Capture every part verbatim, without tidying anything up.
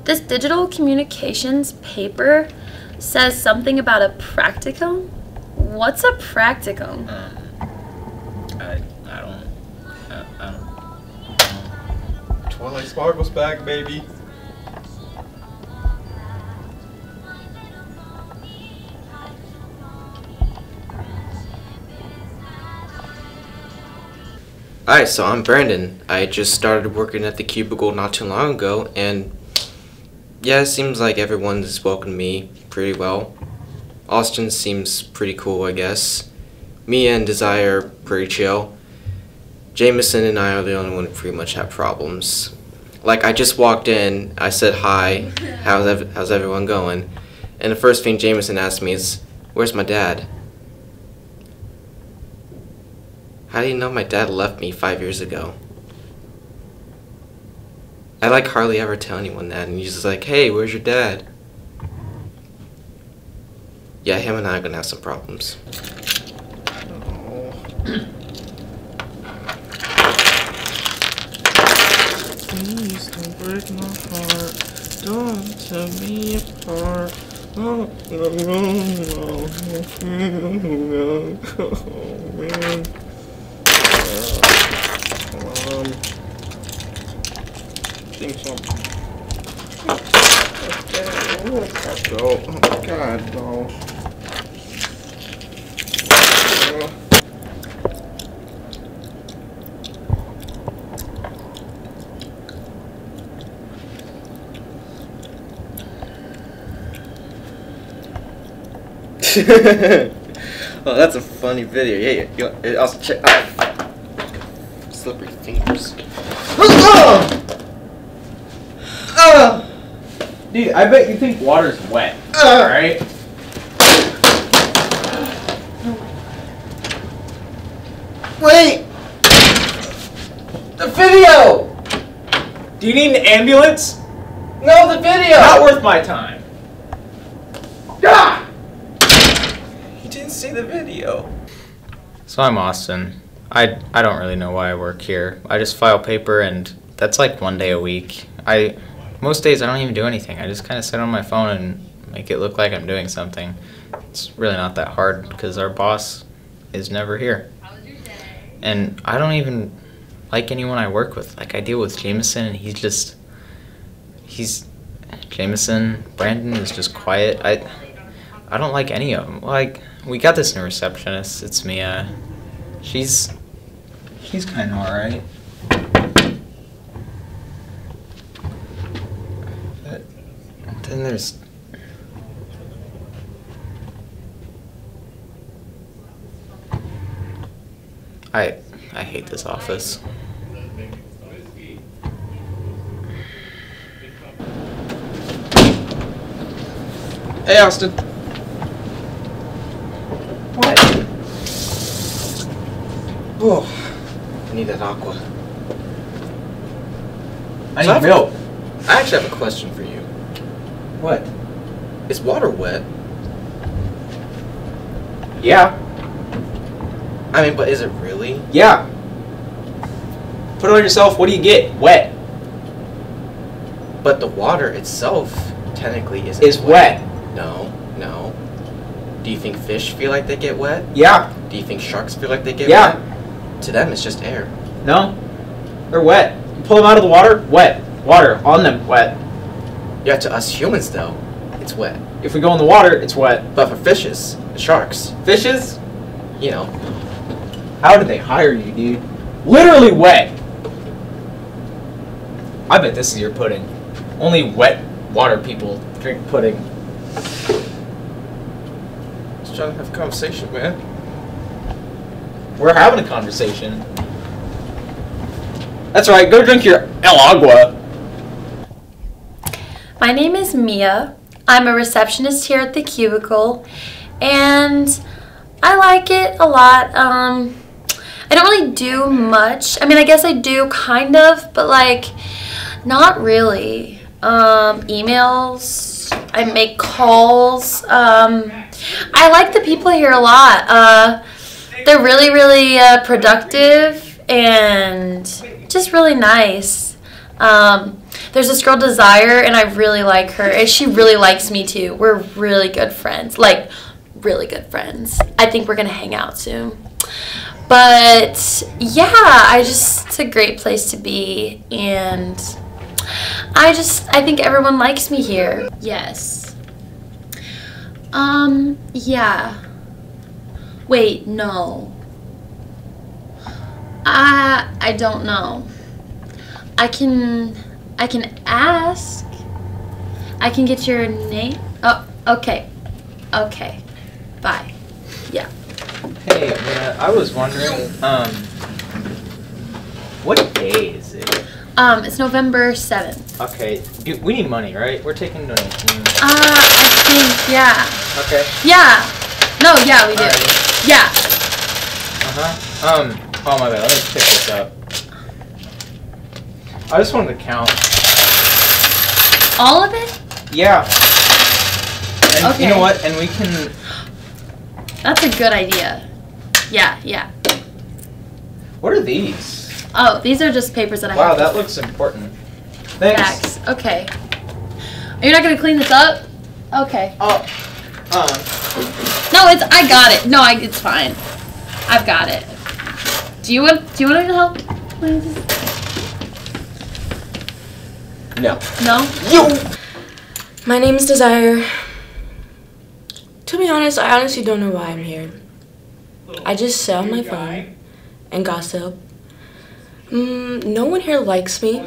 This digital communications paper says something about a practicum. What's a practicum? Um, I, I don't, I, I don't, I don't. Twilight Sparkle's back, baby. Hi, so I'm Brandon. I just started working at the Cubicle not too long ago, and yeah, it seems like everyone's welcomed me pretty well. Austin seems pretty cool, I guess. Mia and Desire are pretty chill. Jameson and I are the only one who pretty much have problems. Like, I just walked in, I said hi, how's, ev how's everyone going? And the first thing Jameson asked me is, where's my dad? How do you know my dad left me five years ago? I like hardly ever tell anyone that, and he's just like, hey, where's your dad? Yeah, him and I are gonna have some problems. Please don't break my heart. Don't tear me apart. Oh, no, no, no. Oh, man. Um, I think so. Okay, go. Oh, God, no. Uh, Oh, that's a funny video. Yeah, yeah. yeah. I'll check. Oh, slippery fingers. Oh! Oh! Dude, I bet you think water's wet, Uh. right? Wait! The video! Do you need an ambulance? No, the video! Not worth my time. Ah! You didn't see the video. So I'm Austin. I, I don't really know why I work here. I just file paper, and that's like one day a week. I most days I don't even do anything. I just kind of sit on my phone and make it look like I'm doing something. It's really not that hard because our boss is never here. And I don't even like anyone I work with. Like, I deal with Jameson, and he's just he's Jameson. Brandon is just quiet. I I don't like any of them. Like, we got this new receptionist. It's Mia. She's she's kind of alright. But then there's I I hate this office. Hey, Austin. What? Oh, I need that aqua. I So need milk. I actually have a question for you. What? Is water wet? Yeah. I mean, but is it really? Yeah. Put it on yourself. What do you get? Wet. But the water itself technically isn't Is wet. No, no. Do you think fish feel like they get wet? Yeah. Do you think sharks feel like they get Yeah. wet? To them, it's just air. No. They're wet. You pull them out of the water. Wet. Water on them. Wet. Yeah, to us humans, though, it's wet. If we go in the water, it's wet. But for fishes, the sharks, Fishes? you know. How did they hire you, dude? Literally wet. I bet this is your pudding. Only wet water people drink pudding. Just trying to have a conversation, man. We're having a conversation. That's right, go drink your El Agua. My name is Mia. I'm a receptionist here at the Cubicle, and I like it a lot. Um, I don't really do much. I mean, I guess I do kind of, but like, not really. Um, emails, I make calls. Um, I like the people here a lot. Uh, they're really, really uh, productive and just really nice. Um, there's this girl Desire, and I really like her, and she really likes me too. We're really good friends, like really good friends. I think we're gonna hang out soon. But yeah, I just it's a great place to be, and I just I think everyone likes me here. Yes. Um. Yeah. Wait. No. I I don't know. I can I can ask. I can get your name. Oh, okay. Okay. Bye. Yeah. Hey, uh, I was wondering, um, what day is it? Um, it's November seventh. Okay, you, we need money, right? We're taking donations. Uh, I think, yeah. Okay. Yeah. No, yeah, we do. Alrighty. Yeah. Uh-huh. Um, oh my bad, let me pick this up. I just wanted to count. All of it? Yeah. And Okay. you know what? And we can... That's a good idea. Yeah, yeah. What are these? Oh, these are just papers that I Wow, have. that looks important. Thanks. Facts. Okay. You're not gonna clean this up? Okay. Oh, um, No, it's. I got it. No, I. It's fine. I've got it. Do you want? Do you want to help? Please? no. No. You! My name is Desire. To be honest, I honestly don't know why I'm here. I just sit on my phone and gossip. Mm, no one here likes me.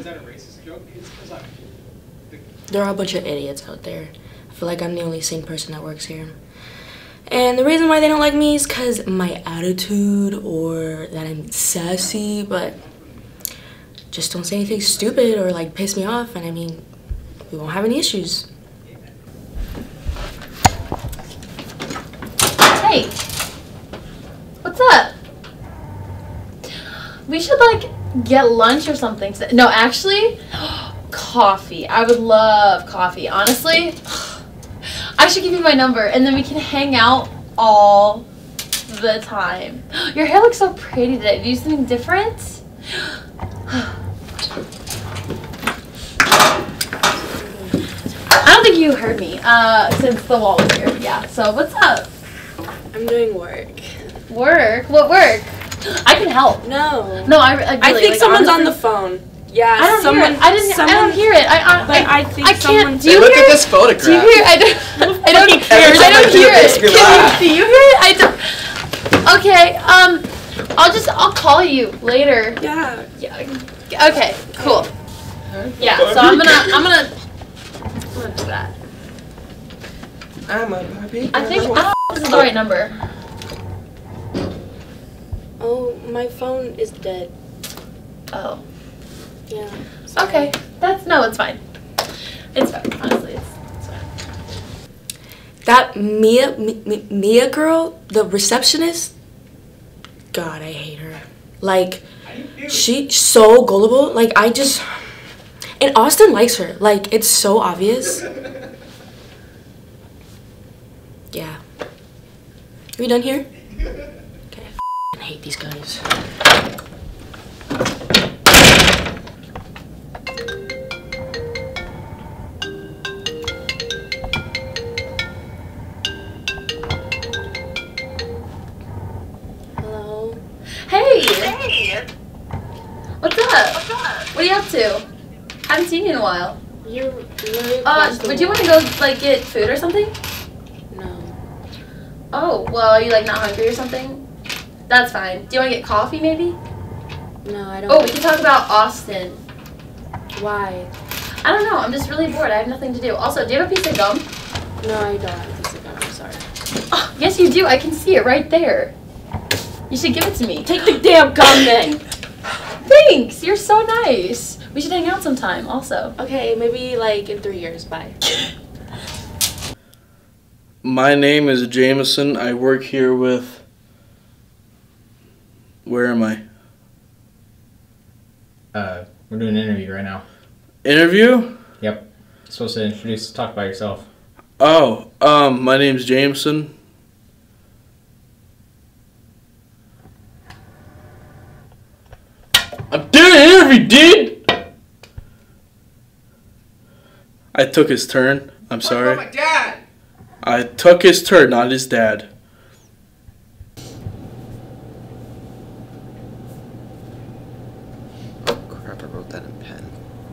There are a bunch of idiots out there. I feel like I'm the only sane person that works here. And the reason why they don't like me is because my attitude or that I'm sassy, but just don't say anything stupid or like piss me off, and I mean, we won't have any issues. Hey. What's up? We should like get lunch or something. No, actually, coffee. I would love coffee. Honestly, I should give you my number, and then we can hang out all the time. Your hair looks so pretty today. Did you do something different? I don't think you heard me, uh, since the wall was here. Yeah, so what's up? I'm doing work. Work? What work? I can help. No. No, I, I really, I think like, someone's honestly, on the phone. Yeah, I don't someone, hear it. I didn't. someone, I don't hear it. I. I But I think I can't. someone's- Do you Look hear at it? this photograph. Do you hear it? I don't. I don't hear Every it. I time I don't do hear it, it. makes me Can laugh. you, do you hear it? I don't. Okay. Um. I'll just. I'll call you later. Yeah. Yeah. Okay. Cool. Yeah. So I'm gonna. I'm gonna. I'm gonna do that. I'm a Barbie I think. girl. I don't know if this is the right number. Oh, my phone is dead. Oh. Yeah. Okay. That's no. It's fine. It's fine. Honestly, it's. it's fine. That Mia, Mi- Mia girl, the receptionist. God, I hate her. Like, she's so gullible. Like, I just. And Austin likes her. Like, it's so obvious. Yeah. Are we done here? Okay. I f***ing hate these guys. Hello. Hey. Hey, What's up? what's up? What are you up to? Haven't seen you in a while. You're really Uh, would you want to go like get food or something? No. Oh, well, are you like not hungry or something? That's fine. Do you want to get coffee maybe? No, I don't. Oh, we can talk about Austin. Why? I don't know. I'm just really bored. I have nothing to do. Also, do you have a piece of gum? No, I don't have a piece of gum. I'm sorry. Oh, yes, you do. I can see it right there. You should give it to me. Take the damn gum then. Thanks. You're so nice. We should hang out sometime also. Okay, maybe like in three years. Bye. My name is Jameson. I work here with. Where am I? Uh, we're doing an interview right now. Interview? Yep. You're supposed to introduce, talk about yourself. Oh, um, my name's Jameson. I'm doing an interview, dude! I took his turn. I'm sorry. What about my dad? I took his turn, not his dad. Oh crap, I wrote that in pen.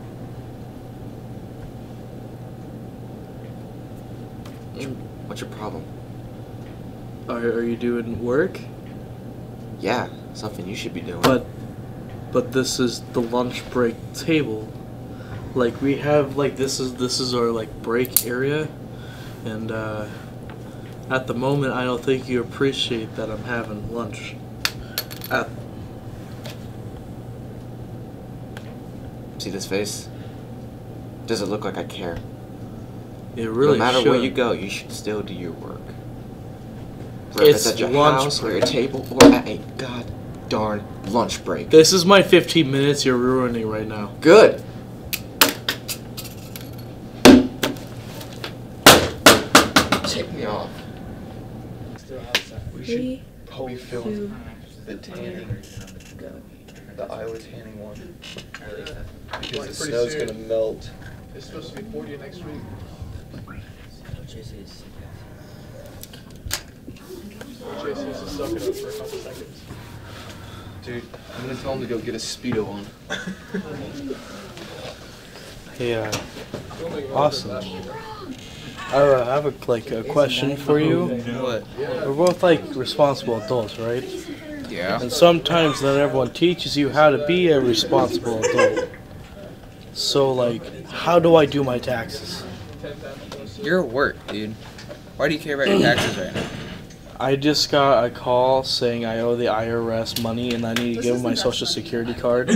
Hey, what's your problem? Are, are you doing work? Yeah, something you should be doing. But, but this is the lunch break table. Like we have, like this is this is our like break area, and uh, at the moment I don't think you appreciate that I'm having lunch. At See this face? Does it look like I care? it really no matter should. where you go, you should still do your work. Whether It's it's at your lunch house or break. your table or at a god darn lunch break. This is my fifteen minutes you're ruining right now. Good. Take me off. We should probably film the tanning, the Iowa tanning one. Because the snow's gonna melt. It's supposed to be forty next week. J C's just sucking up for a couple seconds. Dude, I'm gonna tell him to go get a Speedo on. Hey, uh, awesome. I uh, have a like a question for you. What? We're both like responsible adults, right? Yeah. And sometimes not everyone teaches you how to be a responsible adult. So like, how do I do my taxes? You're at work, dude. Why do you care about your taxes right now? I just got a call saying I owe the I R S money and I need to give them my social security card.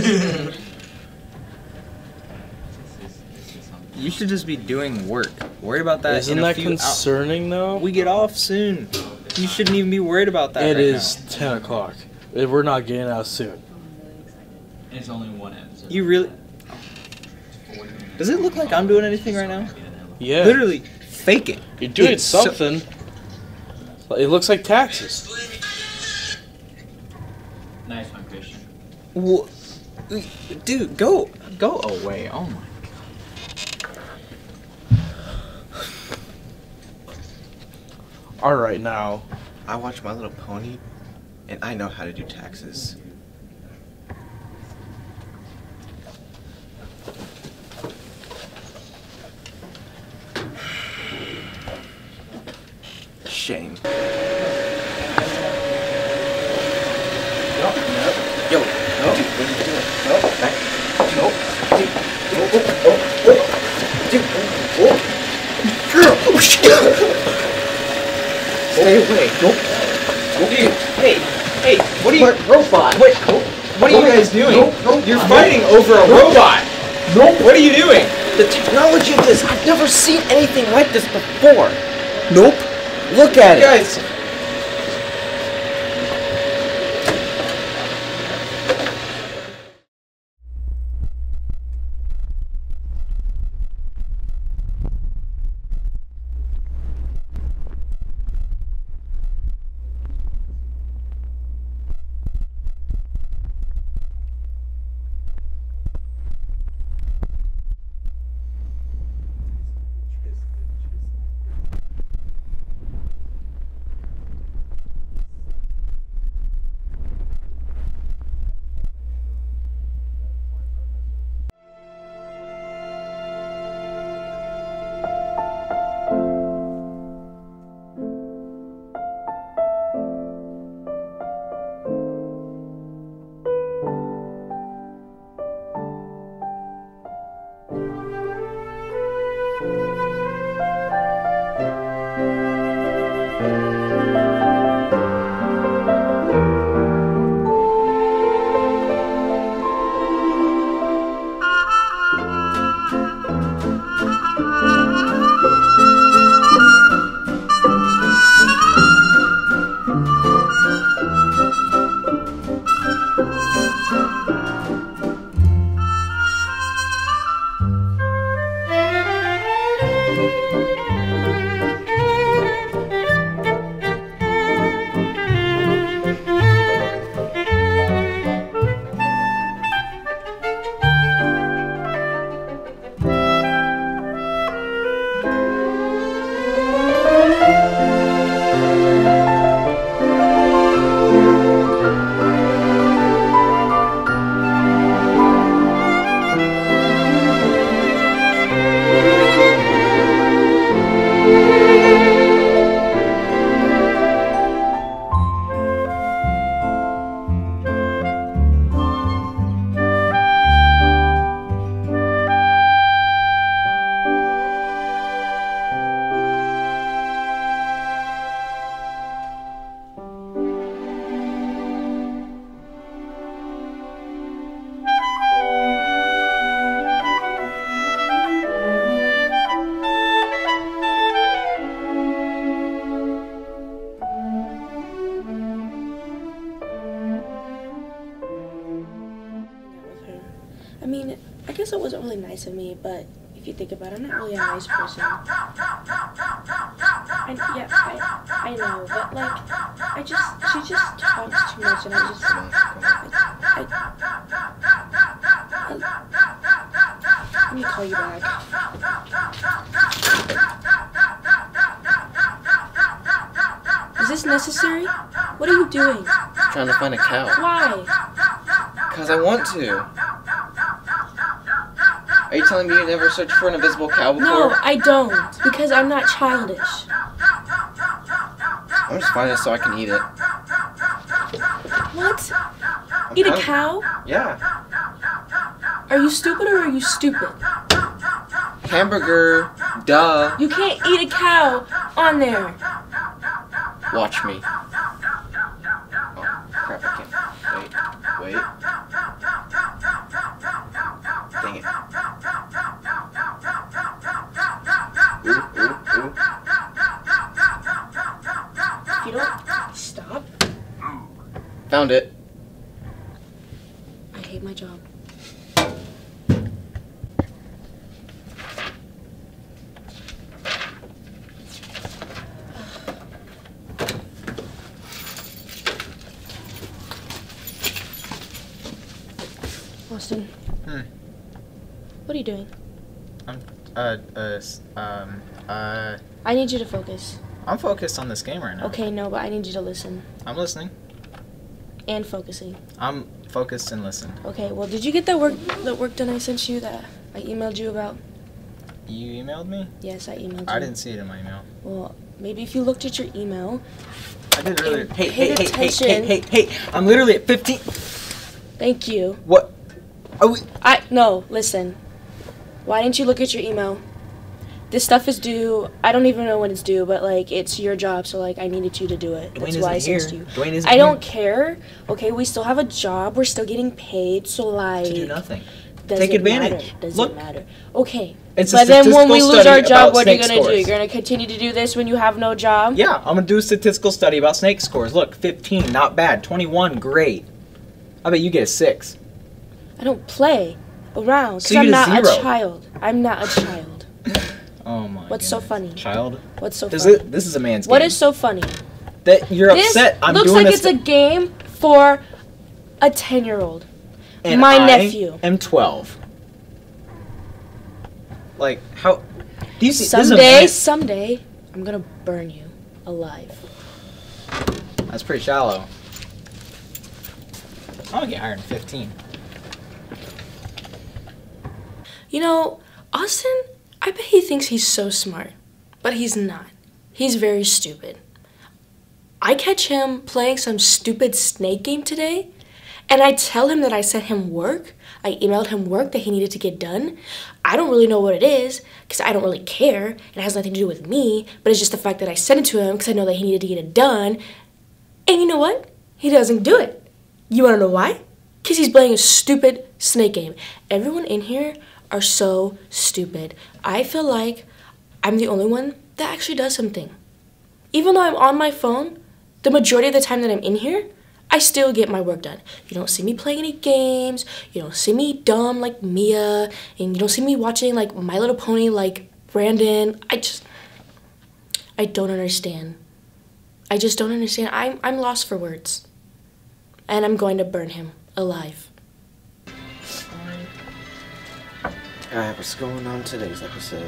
You should just be doing work. Worry about that. Isn't in a that few concerning though? hours. We get off soon. You shouldn't even be worried about that. It right is now. ten o'clock. We're not getting out soon. It's only one episode. You really? Does it look like I'm doing anything right now? Yeah. Literally, fake it. You're doing It's so- something. It looks like taxes. Nice one, Christian. Wha- Dude, go, go away. Oh my. All right, now. I watch My Little Pony, and I know how to do taxes. Shame. Yo, no. Dude, what are you doing? No, back. Nope. Dude. Oh, oh, oh, oh. Dude, oh, oh. Girl, oh shit. Stay away. Nope. Nope. Dude, hey, hey, what are you? What, robot. Wait, nope. What are you guys doing? Nope, nope. You're fighting over a robot. Nope. What are you doing? The technology of this, I've never seen anything like this before. Nope. Look at You it. guys. not really nice of me, but if you think about it, I'm not really a nice person. I, yeah, I, I know, but like, I just, she just talks too much, and I just, I, I, I, let me call you back. Is this necessary? What are you doing? Trying to find a cow. Why? Because I want to. Are you telling me you never searched for an invisible cow before? No, I don't, because I'm not childish. I'm just finding it so I can eat it. What? I'm Eat a hungry. cow? Yeah. Are you stupid or are you stupid? Hamburger. Duh. You can't eat a cow on there. Watch me. Oh, crap, I can't. Wait, wait. Dang it. Ooh, ooh, ooh. If you don't stop, Found it. I hate my job. Austin. Hmm. What are you doing? I'm, uh, uh, s- um, uh, I need you to focus. I'm focused on this game right now. Okay, no, but I need you to listen. I'm listening. And focusing. I'm focused and listened. Okay, well, did you get that work that work done I sent you that I emailed you about? You emailed me? Yes, I emailed you. I didn't see it in my email. Well, maybe if you looked at your email. I did really. And Hey, paid hey, hey, hey, attention. hey, hey, hey! I'm literally at fifteen. Thank you. What? Are we? I no, listen. Why didn't you look at your email? This stuff is due. I don't even know when it's due, but like it's your job, so like I needed you to do it. Dwayne That's why I isn't sent here. you. Dwayne isn't I don't here. care. Okay, we still have a job. We're still getting paid, so like To do nothing. doesn't Take advantage. Matter. Doesn't Look. matter. Okay. It's a But then when we statistical lose our study job, about what are you snake gonna do? scores. You're gonna continue to do this when you have no job? Yeah, I'm gonna do a statistical study about snake scores. Look, fifteen, not bad. twenty-one, great. I bet you get a six. I don't play around because So you I'm get a not a zero. child. I'm not a child. Oh my. What's so goodness. funny? Child. What's so This funny? is this is a man's What game. is so funny? That you're This upset. I'm looks doing like a it's a game for a ten-year-old. and my I nephew. am twelve. Like how? Do you see? this is a Someday, man- someday, I'm gonna burn you alive. That's pretty shallow. I'm gonna get higher than fifteen. You know, Austin, I bet he thinks he's so smart, but he's not. He's very stupid. I catch him playing some stupid snake game today, and I tell him that I sent him work. I emailed him work that he needed to get done. I don't really know what it is, because I don't really care. It has nothing to do with me, but it's just the fact that I sent it to him because I know that he needed to get it done. And you know what? He doesn't do it. You want to know why? Because he's playing a stupid snake game. Everyone in here are so stupid. I feel like I'm the only one that actually does something. Even though I'm on my phone, the majority of the time that I'm in here, I still get my work done. You don't see me playing any games, you don't see me dumb like Mia, and you don't see me watching like My Little Pony like Brandon. I just, I don't understand. I just don't understand. I'm, I'm lost for words. And I'm going to burn him alive. Alright, what's going on today's episode?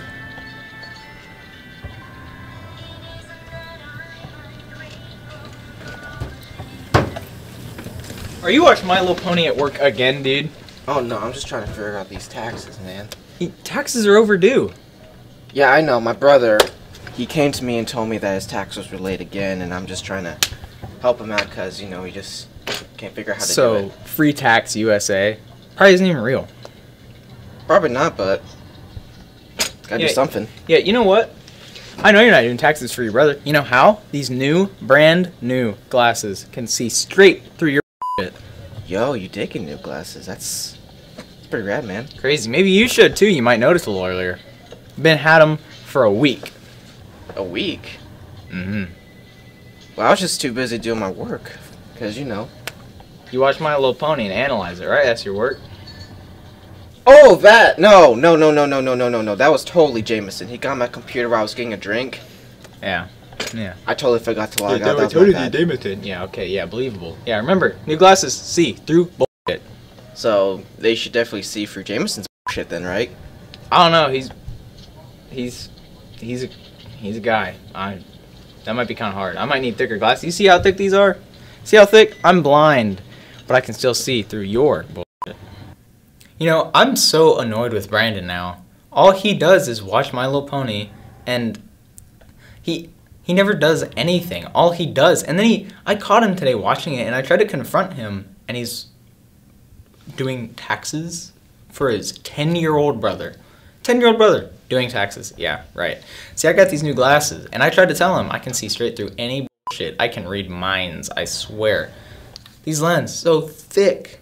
Are you watching My Little Pony at work again, dude? Oh no, I'm just trying to figure out these taxes, man. He, taxes are overdue. Yeah, I know. My brother, he came to me and told me that his taxes were late again, and I'm just trying to help him out because, you know, he just can't figure out how to So, do it. Free Tax U S A probably isn't even real. Probably not, but gotta Yeah. do something. Yeah, you know what? I know you're not doing taxes for your brother. You know how? These new, brand new glasses can see straight through your shit. Yo, you did get new glasses. That's, that's pretty rad, man. Crazy. Maybe you should too. You might notice a little earlier. Been had them for a week. A week? Mm-hmm. Well, I was just too busy doing my work. Because, you know. You watch My Little Pony and analyze it, right? That's your work. Oh, that! No, no, no, no, no, no, no, no, no. That was totally Jameson. He got my computer while I was getting a drink. Yeah. Yeah. I totally forgot to log Yeah, out. that That was my totally bad. Jameson. Yeah, okay, yeah, believable. Yeah, remember, new glasses, see, through bullshit. So, they should definitely see through Jameson's shit then, right? I don't know, he's, he's, he's a, he's a guy. I, that might be kind of hard. I might need thicker glasses. You see how thick these are? See how thick? I'm blind, but I can still see through your bullshit. You know, I'm so annoyed with Brandon now. All he does is watch My Little Pony, and he he never does anything. All he does, and then he, I caught him today watching it, and I tried to confront him, and he's doing taxes for his ten-year-old brother. ten-year-old brother doing taxes. Yeah, right. See, I got these new glasses, and I tried to tell him I can see straight through any bullshit. I can read minds, I swear. These lenses, so thick.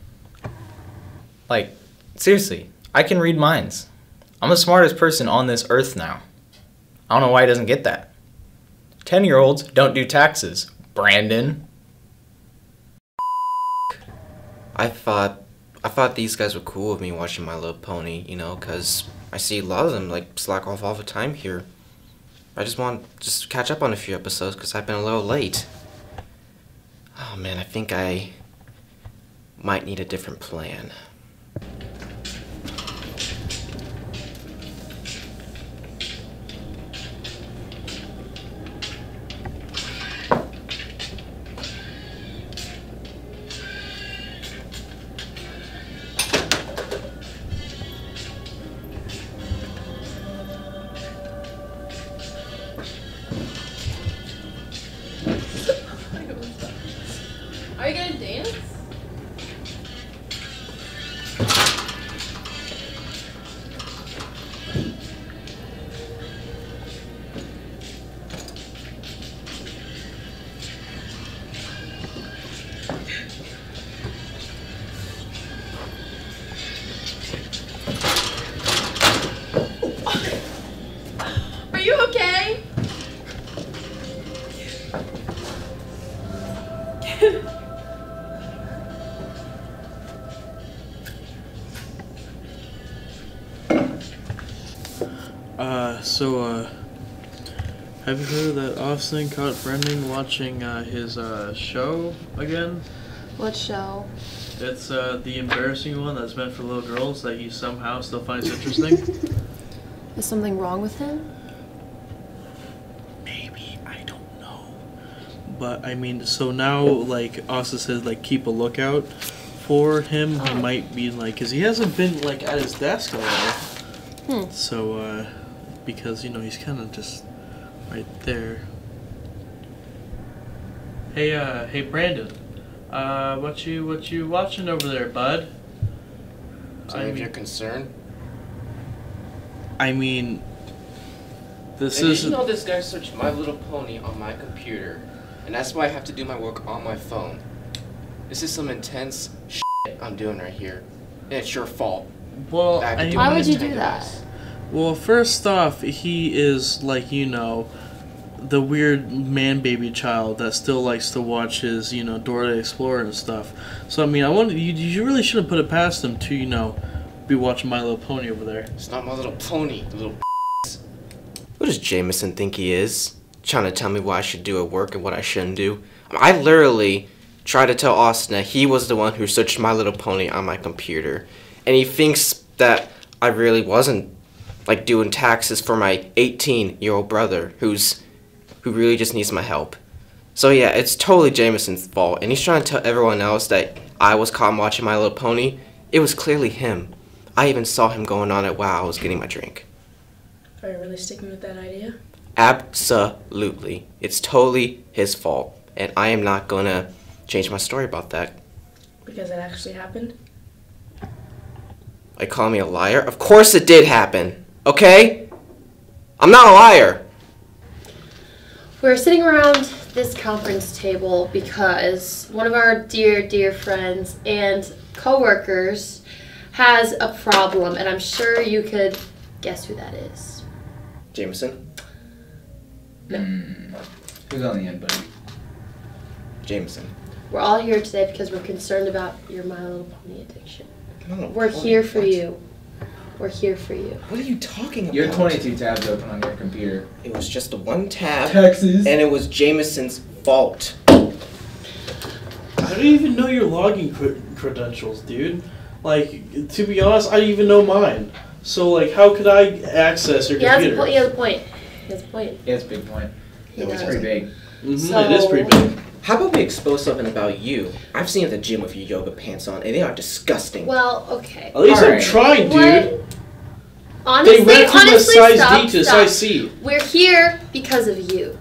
Like, seriously, I can read minds. I'm the smartest person on this earth now. I don't know why he doesn't get that. Ten-year-olds don't do taxes. Brandon. I thought, I thought these guys were cool with me watching My Little Pony, you know, because I see a lot of them, like, slack off all the time here. I just want to just catch up on a few episodes because I've been a little late. Oh, man, I think I might need a different plan. Are you gonna dance? Are you okay? Uh, so, uh, have you heard that Austin caught Brendan watching, uh, his, uh, show again? What show? It's, uh, the embarrassing one that's meant for little girls that he somehow still finds interesting. Is something wrong with him? Maybe, I don't know. But, I mean, so now, like, Austin says, like, keep a lookout for him. He Oh. might be, like, because he hasn't been, like, at his desk a while. Hmm. So, uh, because, you know, he's kind of just right there. Hey, uh, hey, Brandon. Uh, what you, what you watching over there, bud? Is any of your concern? I mean, this And is. did you know this guy searched My Little Pony on my computer, and that's why I have to do my work on my phone. This is some intense shit I'm doing right here, and it's your fault. Well, I have to I- do Why it on would this you tiny do that? device. Well, first off, he is like, you know, the weird man baby child that still likes to watch his, you know, Dora the Explorer and stuff. So I mean, I wanted you. You really shouldn't put it past him to, you know, be watching My Little Pony over there. It's not My Little Pony, you little What does Jameson think he is? Trying to tell me what I should do at work and what I shouldn't do? I literally tried to tell Austin that he was the one who searched My Little Pony on my computer. And he thinks that I really wasn't, like, doing taxes for my eighteen-year-old brother who's who really just needs my help. So yeah, it's totally Jameson's fault. And he's trying to tell everyone else that I was caught watching My Little Pony. It was clearly him. I even saw him going on it while I was getting my drink. Are you really sticking with that idea? Absolutely. It's totally his fault. And I am not gonna change my story about that. Because it actually happened? Like, call me a liar? Of course it did happen. Okay? I'm not a liar. We're sitting around this conference table because one of our dear, dear friends and coworkers has a problem, and I'm sure you could guess who that is. Jameson? No. Mm. Who's on the end, buddy? Jameson. We're all here today because we're concerned about your My Little Pony addiction. My Little We're Pony, here for what? you. We're here for you. What are you talking about? You have twenty-two tabs open on your computer. It was just the one tab, Texas. and it was Jameson's fault. I don't even know your login cre- credentials, dude. Like, to be honest, I don't even know mine. So, like, how could I access your He has a computer? point. He has a point. He has a point. Yeah, it's a big point. He It's does. pretty big. Mhm, So- it is pretty big. How about we expose something about you? I've seen you at the gym with your yoga pants on, and they are disgusting. Well, okay. At least Alright. I'm trying, dude. What? Honestly, They went from a honestly, size stop, D to a stop. size C. We're here because of you.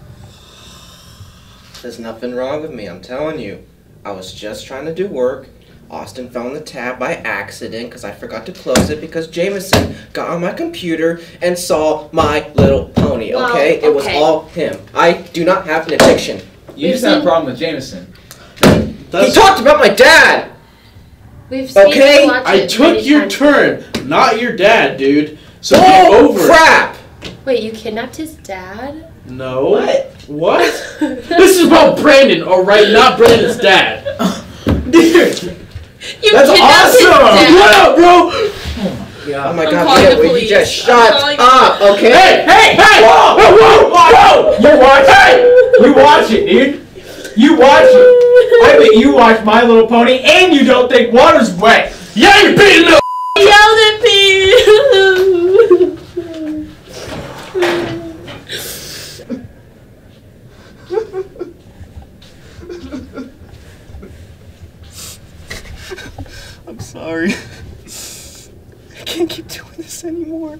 There's nothing wrong with me, I'm telling you. I was just trying to do work. Austin found the tab by accident because I forgot to close it because Jameson got on my computer and saw My Little Pony, Well, okay? It was okay. all him. I do not have an addiction. You just have a problem with Jameson. That's, He talked about my dad! We've seen Okay, you watch I it took many your times. turn, not your dad, dude. So get Oh, over crap! Wait, you kidnapped his dad? it. No. What? What? This is about Brandon, alright? Not Brandon's dad. Dude. You That's kidnapped his awesome! dad? What up, bro? Oh my I'm god, calling yeah, the will you police. just I'm shut calling- up, okay? Hey, hey, hey! Whoa, whoa, whoa, whoa! You watch it. You watch it, dude. You watch it. I bet you watch My Little Pony and you don't think water's wet. Yeah, you're beating up! He yelled at me! I'm sorry. I can't keep doing this anymore.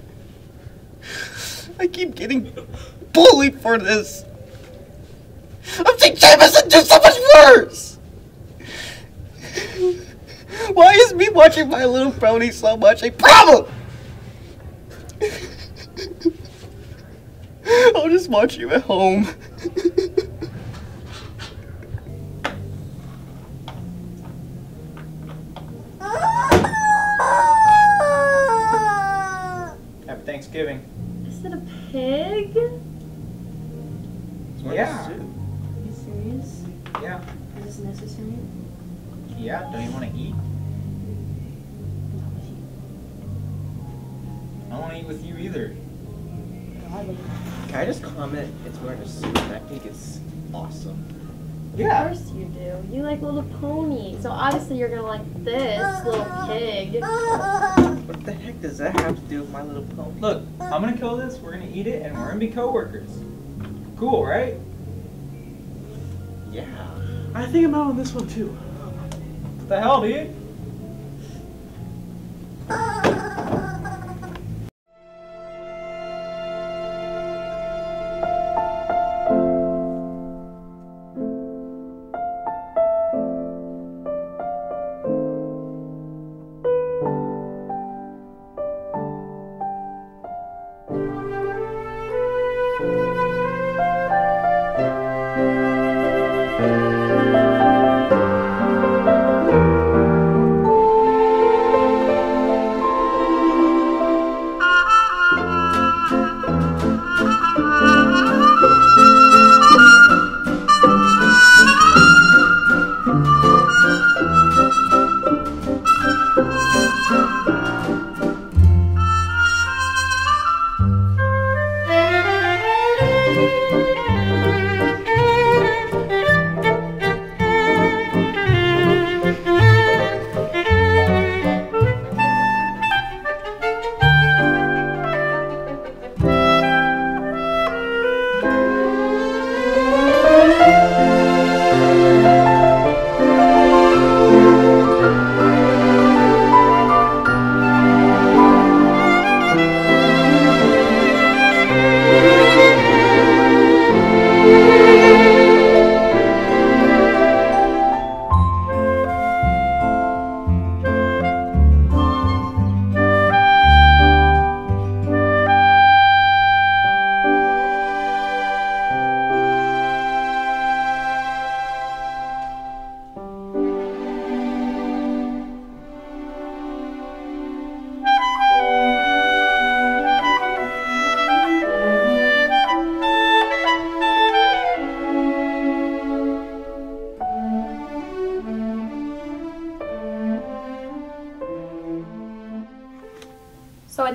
I keep getting bullied for this. I'm seeing Jameson do so much worse. Why is me watching My Little Pony so much a problem? I'll just watch you at home. Happy Thanksgiving. Is it a pig? Yeah. Are you serious? Yeah. Is this necessary? Yeah. Don't you want to eat? I don't want to eat with you either. Can I just comment? It's wearing a suit. I think it's awesome. Yeah. Of course you do. You like Little Pony. So obviously you're gonna like this little pig. What the heck does that have to do with My Little Pony? Look, I'm gonna kill this. We're gonna eat it, and we're gonna be coworkers. Cool, right? Yeah. I think I'm out on this one too. What the hell, dude?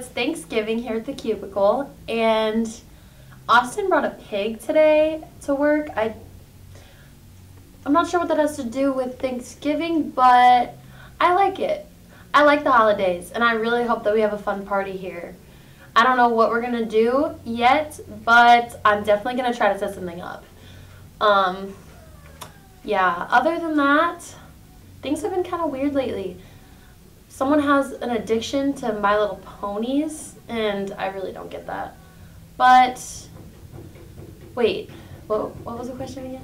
it's Thanksgiving here at the Cubicle, and Austin brought a pig today to work. I, I'm not sure what that has to do with Thanksgiving, but I like it. I like the holidays, and I really hope that we have a fun party here. I don't know what we're going to do yet, but I'm definitely going to try to set something up. Um, yeah, other than that, things have been kind of weird lately. Someone has an addiction to My Little Ponies, and I really don't get that. But, wait, what, what was the question again?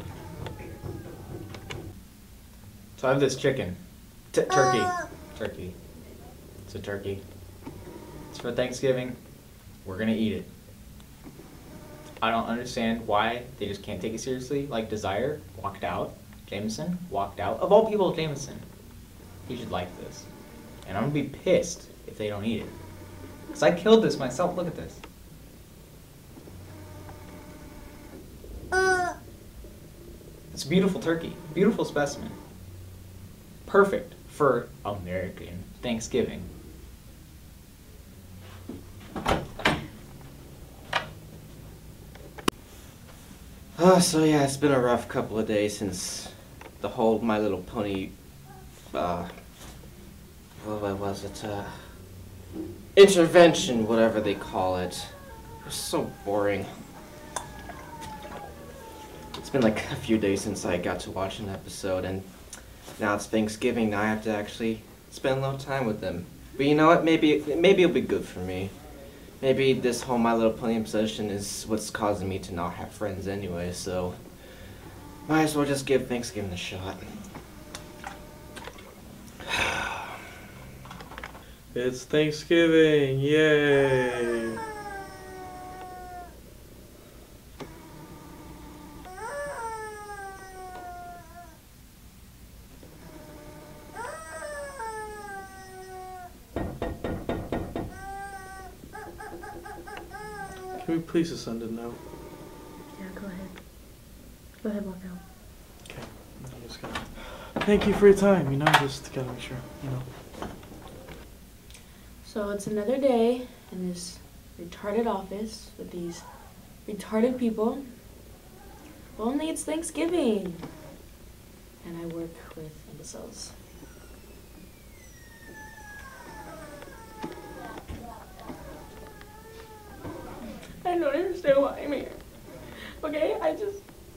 So I have this chicken. T turkey. Turkey. It's a turkey. It's for Thanksgiving. We're gonna eat it. I don't understand why they just can't take it seriously. Like Desire walked out. Jameson walked out. Of all people, Jameson. He should like this. And I'm gonna be pissed if they don't eat it. Because I killed this myself. Look at this. It's a beautiful turkey. Beautiful specimen. Perfect for American Thanksgiving. Oh, so yeah, it's been a rough couple of days since the whole My Little Pony, uh, what was it, uh, intervention, whatever they call it. It was so boring. It's been like a few days since I got to watch an episode, and now it's Thanksgiving, now I have to actually spend a little time with them. But you know what, maybe, maybe it'll be good for me. Maybe this whole My Little Pony obsession is what's causing me to not have friends anyway, so might as well just give Thanksgiving a shot. It's Thanksgiving, yay! Can we please just send a note? Yeah, go ahead. Go ahead, walk out. Okay. I'm just gonna... Thank you for your time, you know, just gotta make sure, you know. So it's another day in this retarded office with these retarded people. Only it's Thanksgiving. And I work with imbeciles. I don't understand why I'm here. Okay, I just...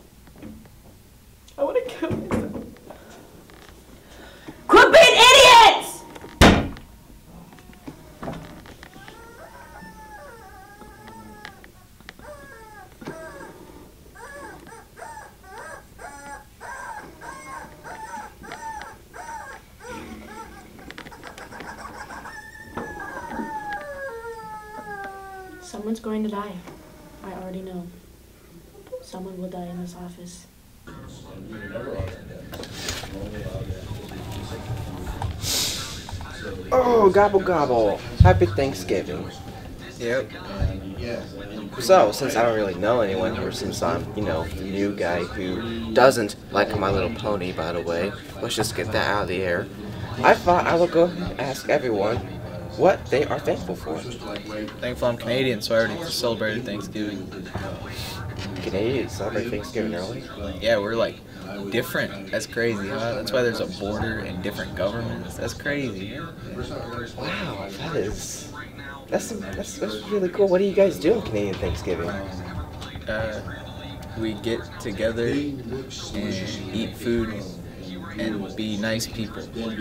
I want to kill myself. Quit being idiots! Someone's going to die. I already know. Someone will die in this office. Oh, gobble gobble. Happy Thanksgiving. Yep. So, since I don't really know anyone here, since I'm, you know, the new guy who doesn't like My Little Pony, by the way, let's just get that out of the air. I thought I would go and ask everyone what they are thankful for. Thankful I'm Canadian, so I already celebrated Thanksgiving. Canadians celebrate Thanksgiving early? Yeah, we're like different. That's crazy, huh? That's why there's a border and different governments. That's crazy. Wow, that is... That's, that's, that's really cool. What do you guys do on Canadian Thanksgiving? Uh, we get together and eat food and be nice people.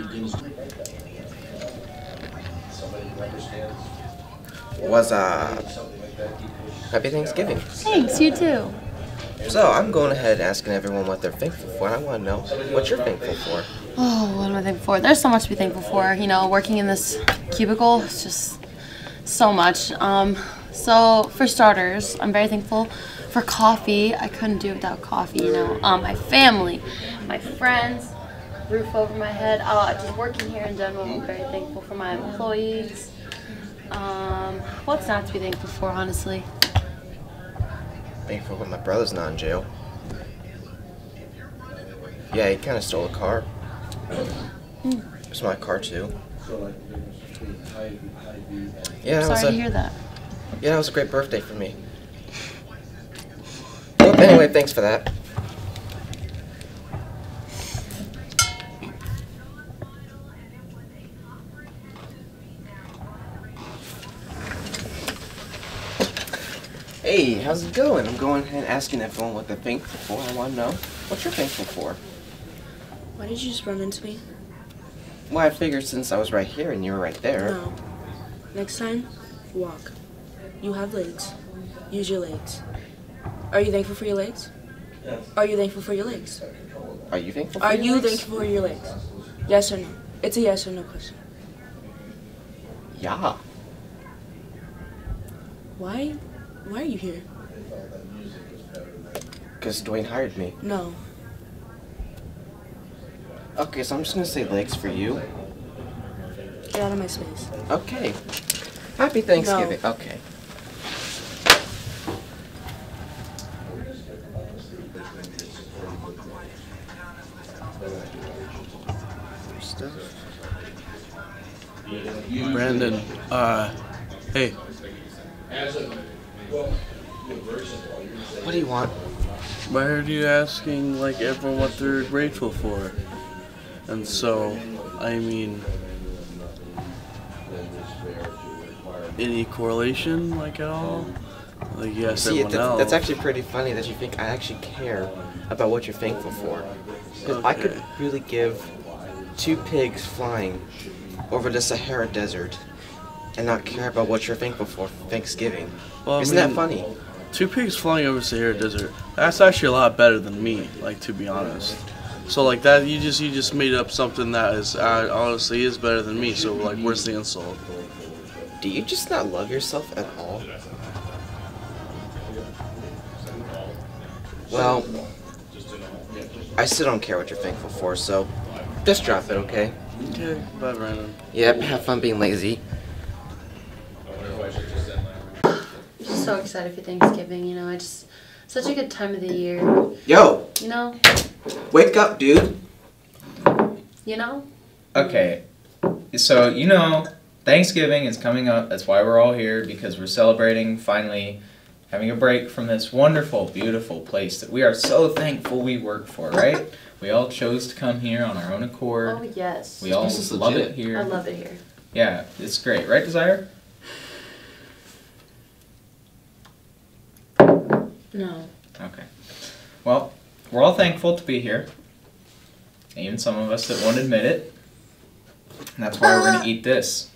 Was, uh... Happy Thanksgiving. Thanks, you too. So, I'm going ahead and asking everyone what they're thankful for. I want to know what you're thankful for. Oh, what am I thankful for? There's so much to be thankful for. You know, working in this cubicle, it's just so much. Um, so, for starters, I'm very thankful for coffee. I couldn't do it without coffee, you know. Um, my family, my friends, roof over my head. Uh, just working here in general, I'm very thankful for my employees. Um, what's not to be thankful for, honestly? Thankful that my brother's not in jail. Yeah, he kind of stole a car. Mm. It's my car too. Yeah, that was Sorry a, to hear that. yeah, that was a great birthday for me. Well, anyway, thanks for that. Hey, how's it going? I'm going ahead and asking everyone what they're thankful for. I want to know what you're thankful for. Why did you just run into me? Well, I figured since I was right here and you were right there. No. Next time, walk. You have legs. Use your legs. Are you thankful for your legs? Yes. Are you thankful for your legs? Are you thankful for Are your you legs? thankful for your legs? Yes or no? It's a yes or no question. Yeah. Why? Why are you here? Because Dwayne hired me. No. Okay, so I'm just going to say legs for you. Get out of my space. Okay. Happy Thanksgiving. No. Okay. Brandon, uh, hey. What do you want? I heard you asking, like, everyone what they're grateful for. And so, I mean, any correlation, like, at all? Like, yes, See, everyone that's, else. that's actually pretty funny that you think I actually care about what you're thankful for. Because I could Okay. really give two pigs flying over the Sahara Desert and not care about what you're thankful for for Thanksgiving. Well, I Isn't mean, that funny? Two pigs flying over Sahara Desert. That's actually a lot better than me, like, to be honest. So, like, that, you just you just made up something that is uh, honestly is better than me. So, like, where's the insult? Do you just not love yourself at all? Well, I still don't care what you're thankful for, so just drop it, okay? Okay, bye, Brandon. Yep, have fun being lazy. Just so excited for Thanksgiving, you know, I just, such a good time of the year, Yo, you know, wake up, dude. you know? Okay, so you know, Thanksgiving is coming up. That's why we're all here, because we're celebrating finally having a break from this wonderful, beautiful place that we are so thankful we work for, right? We all chose to come here on our own accord. Oh, yes. We all This is love legit. it here. I love it here. Yeah, it's great, right, Desire? No. Okay. Well, we're all thankful to be here. Even some of us that won't admit it. And that's why we're going to eat this.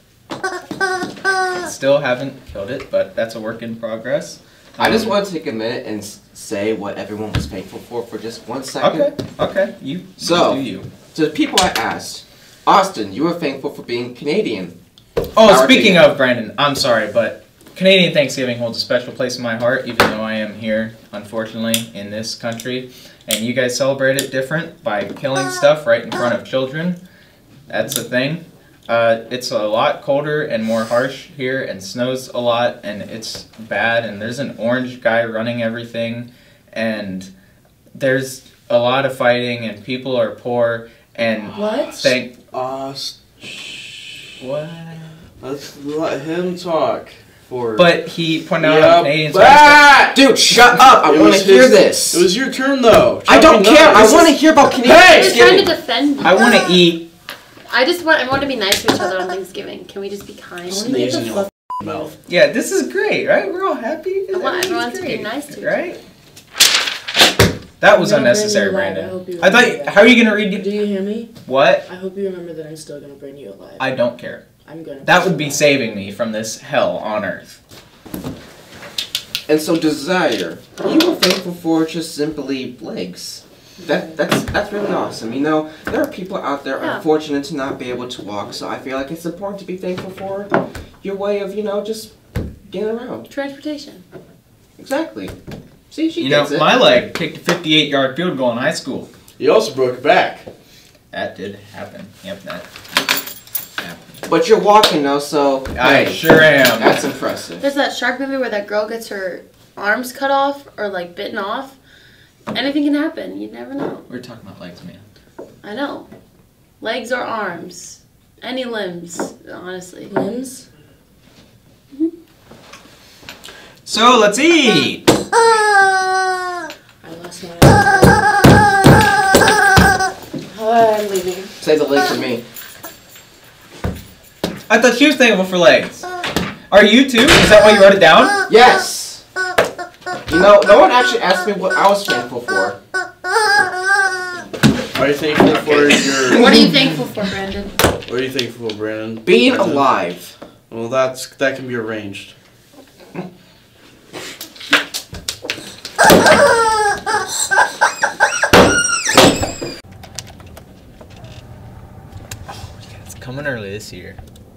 Still haven't killed it, but that's a work in progress. I just Um, want to take a minute and s- say what everyone was thankful for for just one second. Okay, okay. You, So, you do you. To the people I asked, Austin, you were thankful for being Canadian. Oh, Power speaking to you. of, Brandon, I'm sorry, but Canadian Thanksgiving holds a special place in my heart, even though I am here, unfortunately, in this country. And you guys celebrate it different by killing stuff right in front of children. That's the thing. Uh, it's a lot colder and more harsh here, and snows a lot, and it's bad. And there's an orange guy running everything, and there's a lot of fighting, and people are poor. And What? thank Uh, shh. what? Let's let him talk. For But he pointed out Yep. on Canadians. Ah! Dude, shut up! I It want to was hear his- this. It was your turn, though. I don't Shut care. up. I This want to is- hear about Canadian Hey! I was trying to Thanksgiving. defend you. I want to eat. I just want, I want to be nice to each other on Thanksgiving. Can we just be kind? Sneeze in your mouth. Yeah, this is great, right? We're all happy. I want Everything's everyone to be great, nice to each right? That was I'm gonna unnecessary, bring you alive. Brandon. I hope you I thought. remember that. How are you gonna read? Do you hear me? What? I hope you remember that I'm still gonna bring you alive. I don't care. I'm gonna. That would be saving me from this hell on earth. And so, Desire, you were thankful for just simply legs. That that's that's really awesome. You know, there are people out there Yeah. unfortunate to not be able to walk, so I feel like it's important to be thankful for your way of, you know, just getting around. Transportation. Exactly. See, she You know, gets it. my leg kicked a fifty-eight yard field goal in high school. You also broke your back. That did happen. Yep, that happened. But you're walking though, so I hey, sure am. that's impressive. There's that shark movie where that girl gets her arms cut off or like bitten off. Anything can happen. You never know. We're talking about legs, man. I know. Legs or arms. Any limbs, honestly. Limbs? So let's eat. I lost my. Oh, I'm leaving. Save the leg for me. I thought she was thankful for legs. Are you too? Is that why you wrote it down? Yes. You know, no one actually asked me what I was thankful for. Are you thankful for your... What are you thankful for, Brandon? What are you thankful for, Brandon? Being Brandon? alive. Well, that's that can be arranged. It's coming early this year.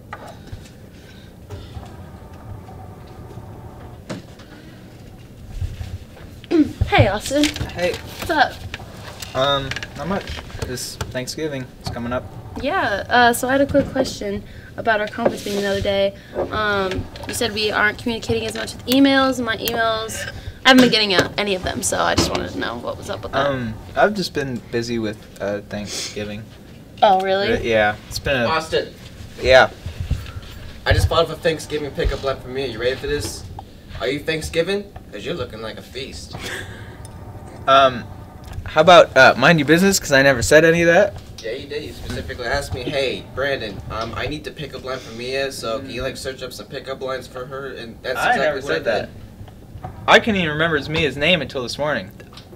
Hey, Austin. Hey. What's up? Um, not much. It's Thanksgiving. It's coming up. Yeah, uh, so I had a quick question about our conference meeting the other day. Um, you said we aren't communicating as much with emails, and my emails, I haven't been getting out any of them, so I just wanted to know what was up with that. Um, I've just been busy with uh, Thanksgiving. Oh, really? Uh, yeah, it's been a... Austin, Yeah. I just bought a Thanksgiving pickup line for me. You ready for this? Are you Thanksgiving? Because you're looking like a feast. Um, how about uh, mind your business, because I never said any of that? Yeah, you did. You specifically asked me, hey, Brandon, um, I need the pickup line for Mia, so can you, like, search up some pickup lines for her? And that's I exactly never what said I that. did. I couldn't even remember Mia's name until this morning.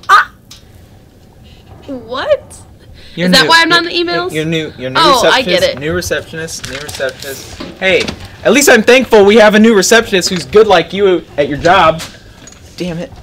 What? You're Is that new- why I'm not you're- in the emails? You're new. You're new Oh, I receptionist. get it. New receptionist. New receptionist. Hey, at least I'm thankful we have a new receptionist who's good like you at your job. Damn it.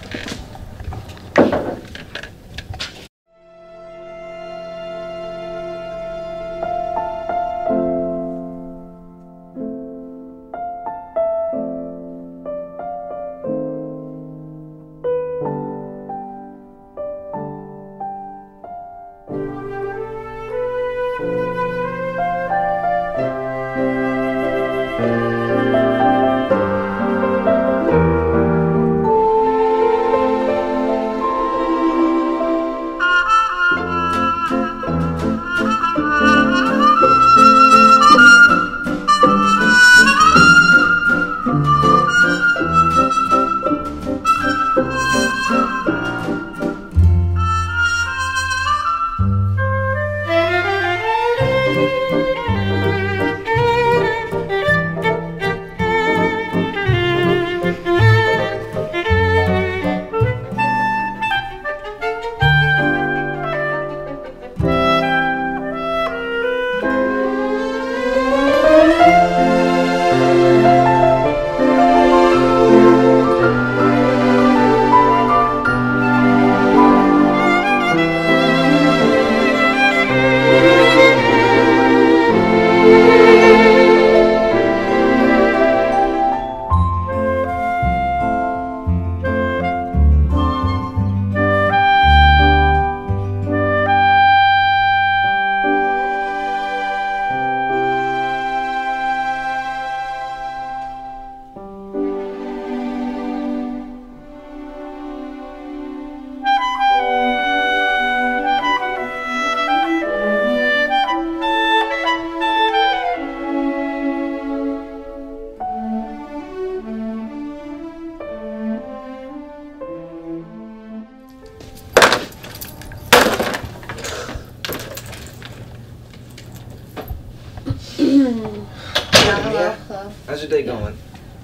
How's your day going?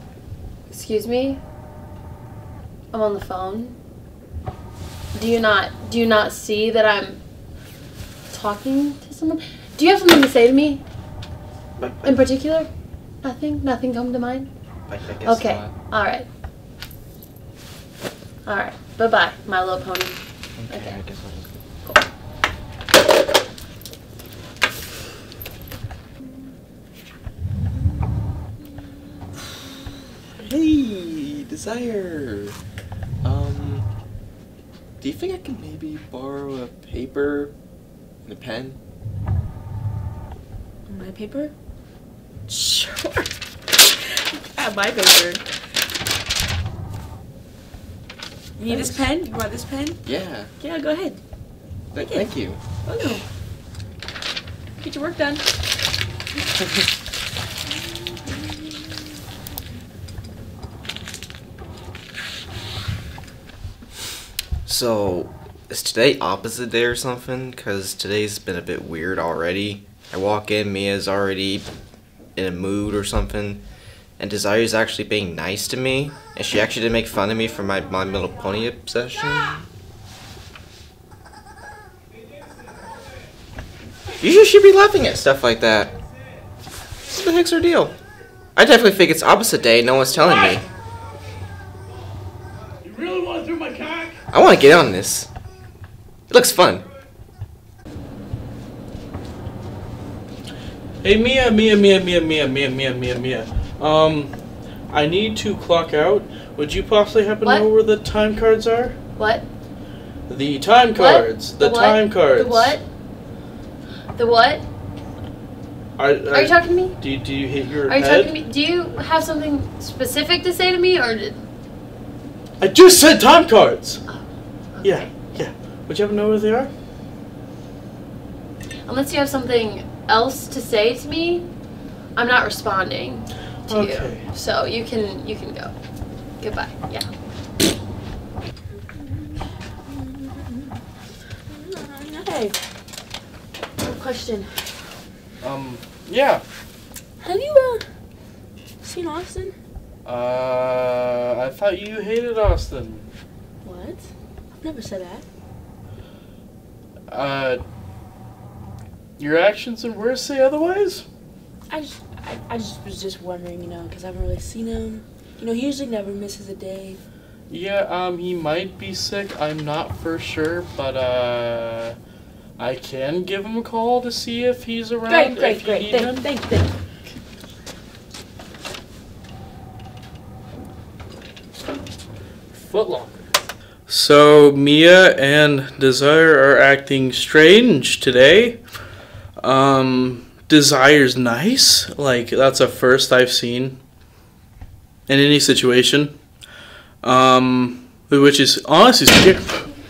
Excuse me? I'm on the phone. Do you not do you not see that I'm talking to someone? Do you have something to say to me? In particular? Nothing? Nothing come to mind? I, I guess Okay. not. Alright. Alright. Bye bye, My Little Pony. Okay, Okay. I guess I'll just Hey, Desire. Um, do you think I can maybe borrow a paper and a pen? My paper? Sure. Grab my paper. You need this pen? You want this pen? Yeah. Yeah, go ahead. Th- thank you. Oh no. Get your work done. So, is today opposite day or something? Because today's been a bit weird already. I walk in, Mia's already in a mood or something, and Desire's actually being nice to me, and she actually did make fun of me for my My Little Pony obsession. You should be laughing at stuff like that. What the heck's her deal? I definitely think it's opposite day, no one's telling me. You really want to throw my cock? I want to get on this. It looks fun. Hey Mia, Mia, Mia, Mia, Mia, Mia, Mia, Mia, Mia. Um, I need to clock out. Would you possibly happen What? to know where the time cards are? What? The time cards. What? The, The what? time cards. The what? The what? Are, are, Are you talking to me? Do you, do you hit your Are you head? talking to me? Do you have something specific to say to me, or did? I just said time cards. Oh, Yeah, yeah. Would you happen to know where they are? Unless you have something else to say to me, I'm not responding to Okay. you. So you can you can go. Goodbye. Yeah. Hey, one question. Um, yeah. Have you uh seen Austin? Uh, I thought you hated Austin. What? I've never said that. Uh, your actions and words say otherwise? I just, I, I just was just wondering, you know, because I haven't really seen him. You know, he usually never misses a day. Yeah, um, he might be sick. I'm not for sure, but, uh, I can give him a call to see if he's around. Great, great, if you great. need Thank, him. thank, thank. Footlocker. So, Mia and Desire are acting strange today. Um, Desire's nice. Like, that's a first I've seen in any situation. Um, which is honestly scary.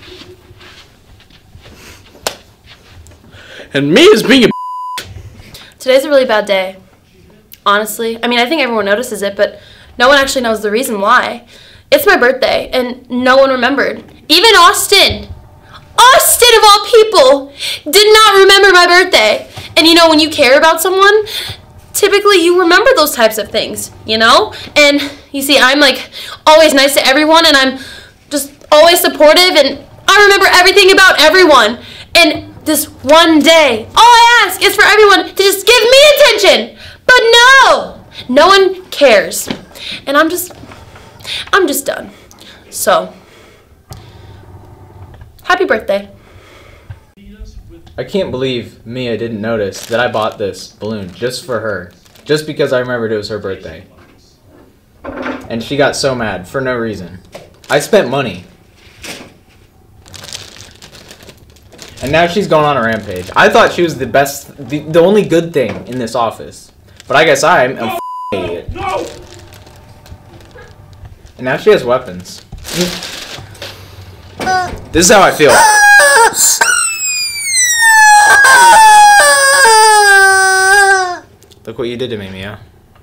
And Mia's being a Today's a really bad day. Honestly. I mean, I think everyone notices it, but no one actually knows the reason why. It's my birthday, and no one remembered. Even Austin! Austin, of all people, did not remember my birthday. And you know, when you care about someone, typically you remember those types of things, you know? And you see, I'm like always nice to everyone, and I'm just always supportive, and I remember everything about everyone. And this one day, all I ask is for everyone to just give me attention. But no, no one cares. And I'm just, I'm just done. So, happy birthday. I can't believe Mia didn't notice that I bought this balloon just for her. Just because I remembered it was her birthday. And she got so mad for no reason. I spent money. And now she's going on a rampage. I thought she was the best, the, the only good thing in this office. But I guess I'm a f***ing idiot. No! And now she has weapons. This is how I feel. Look what you did to me, Mia.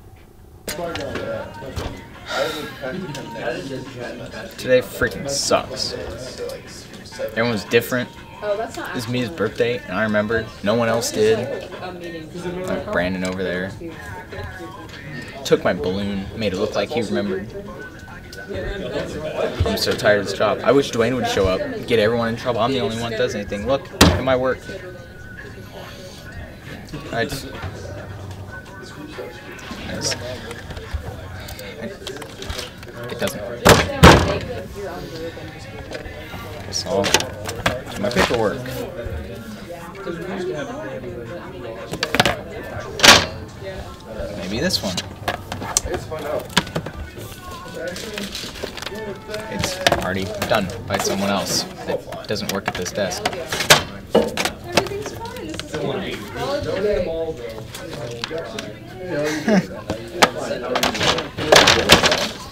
Today freaking sucks. Everyone's different. This is Mia's birthday, and I remembered. No one else did. Like Brandon over there. Took my balloon, made it look like he remembered. I'm so tired of this job. I wish Dwayne would show up, get everyone in trouble. I'm the only one that does anything. Look at my work. I just... I just it doesn't work. It's all my paperwork. Maybe this one. It's already done by someone else that doesn't work at this desk.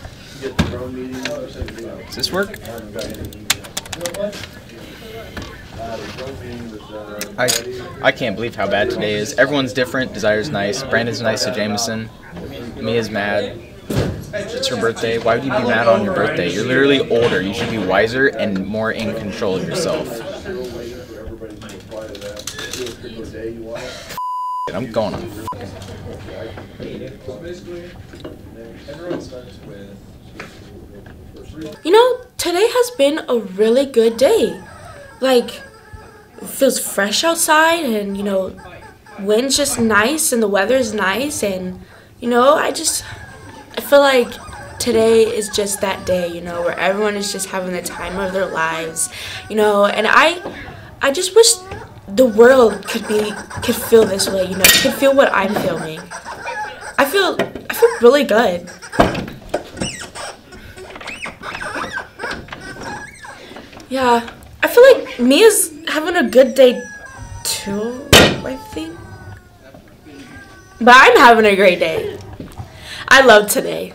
Does this work? I I can't believe how bad today is. Everyone's different. Desire's nice. Brandon's nice to Jameson. Mia's mad. It's her birthday. Why would you be mad on your birthday? You're literally older. You should be wiser and more in control of yourself. I'm going on. You know, today has been a really good day. Like, it feels fresh outside, and you know, wind's just nice and the weather's nice, and you know, I just I feel like today is just that day, you know, where everyone is just having the time of their lives, you know, and I I just wish the world could be could feel this way, you know, could feel what I'm feeling. I feel I feel really good. Yeah, I feel like Mia's having a good day too, I think. But I'm having a great day. I love today.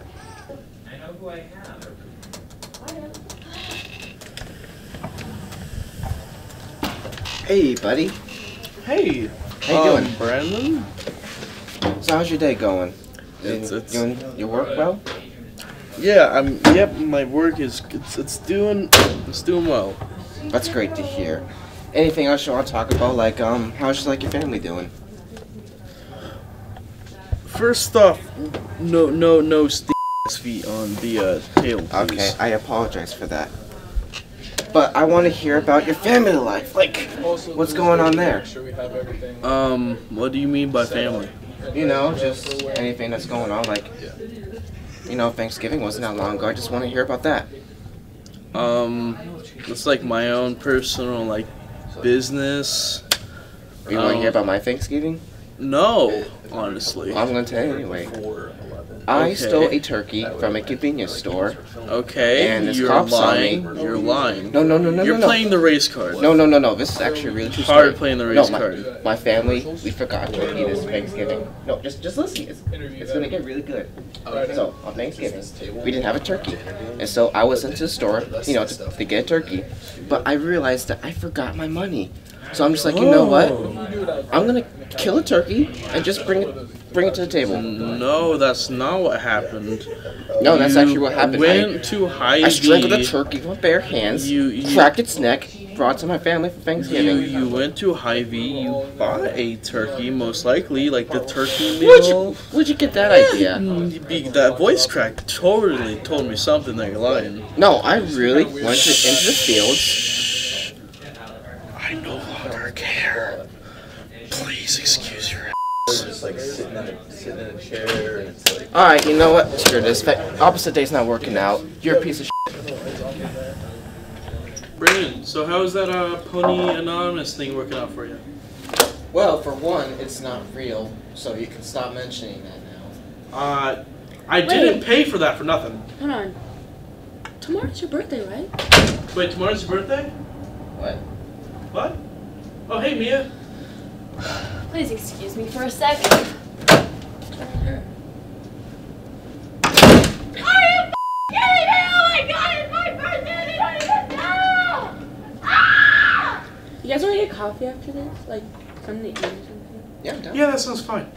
Hey, buddy. Hey. How you um, doing? Brandon? So how's your day going? It's, it's, doing your work well? Yeah, I'm. Yep, my work is. It's, it's doing. It's doing well. That's great to hear. Anything else you want to talk about? Like, um, how's like your family doing? First off, no, no, no st feet on the uh, table. Please. Okay, I apologize for that. But I want to hear about your family life. Like, what's going on there? Um, what do you mean by family? You know, just anything that's going on. Like, you know, Thanksgiving wasn't that long ago. I just want to hear about that. Um, it's like my own personal, like, business. You want to hear about my Thanksgiving? No, honestly. Well, I'm going to tell you anyway. I Okay. stole a turkey from a convenience store. Okay, And this you're cop saw lying. me. You're lying. No, no, no, no, You're no, no. playing the race card. No, no, no, no. This is actually a really true Hard story. playing the no, race my, card. My family, we forgot turkey this Thanksgiving. No, just just listen. It's, it's gonna get really good. So on Thanksgiving, we didn't have a turkey, and so I was into the store, you know, to, to get a turkey. But I realized that I forgot my money. So I'm just like, you know what? I'm gonna kill a turkey and just bring it, bring it to the table. No, that's not what happened. No, that's You actually what happened. Went I, to Hy-Vee. I strangled a turkey with bare hands, You- you- cracked its neck, brought it to my family for You, Thanksgiving. you went to Hy-Vee, you bought a turkey, most likely, like the turkey Where'd meal. you, where'd you get that idea? Mm, be- That voice crack totally told me something that you're lying. No, I really went to, into the fields. I no longer care. Please excuse your ass. Just like sitting in a, sitting in a chair and it's like. Alright, you know what? Screw this. Fa- Opposite day's not working out. You're a piece of shit. Brandon, so how's that uh, Pony Anonymous thing working out for you? Well, for one, it's not real, so you can stop mentioning that now. Uh, I didn't pay for that for nothing. Hold on. Tomorrow's your birthday, right? Wait, tomorrow's your birthday? What? What? Oh, hey, Mia. Please excuse me for a second. Are you f***ing kidding me? Oh my god, it's my birthday! They don't even know! Ah! You guys want to get coffee after this? Like, something to eat or something? Yeah, I'm down. Yeah, that sounds fine.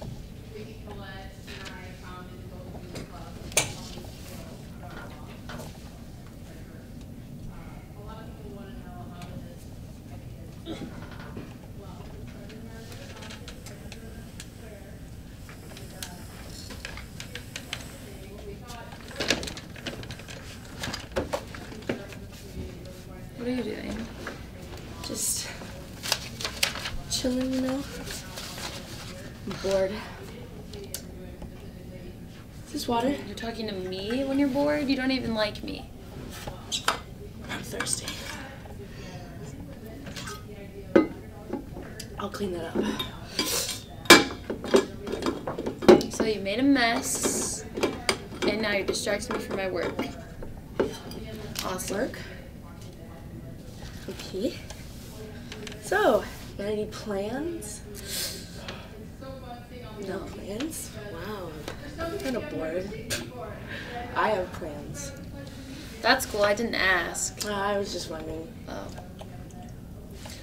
What are you doing? Just chilling, you know? I'm bored. Is this water? You're talking to me when you're bored? You don't even like me. I'm thirsty. I'll clean that up. So you made a mess, and now you're distracting me from my work. Awesome. Work? Okay. So, got any plans? No plans? Wow. I'm kind of bored. I have plans. That's cool. I didn't ask. Uh, I was just wondering. Oh.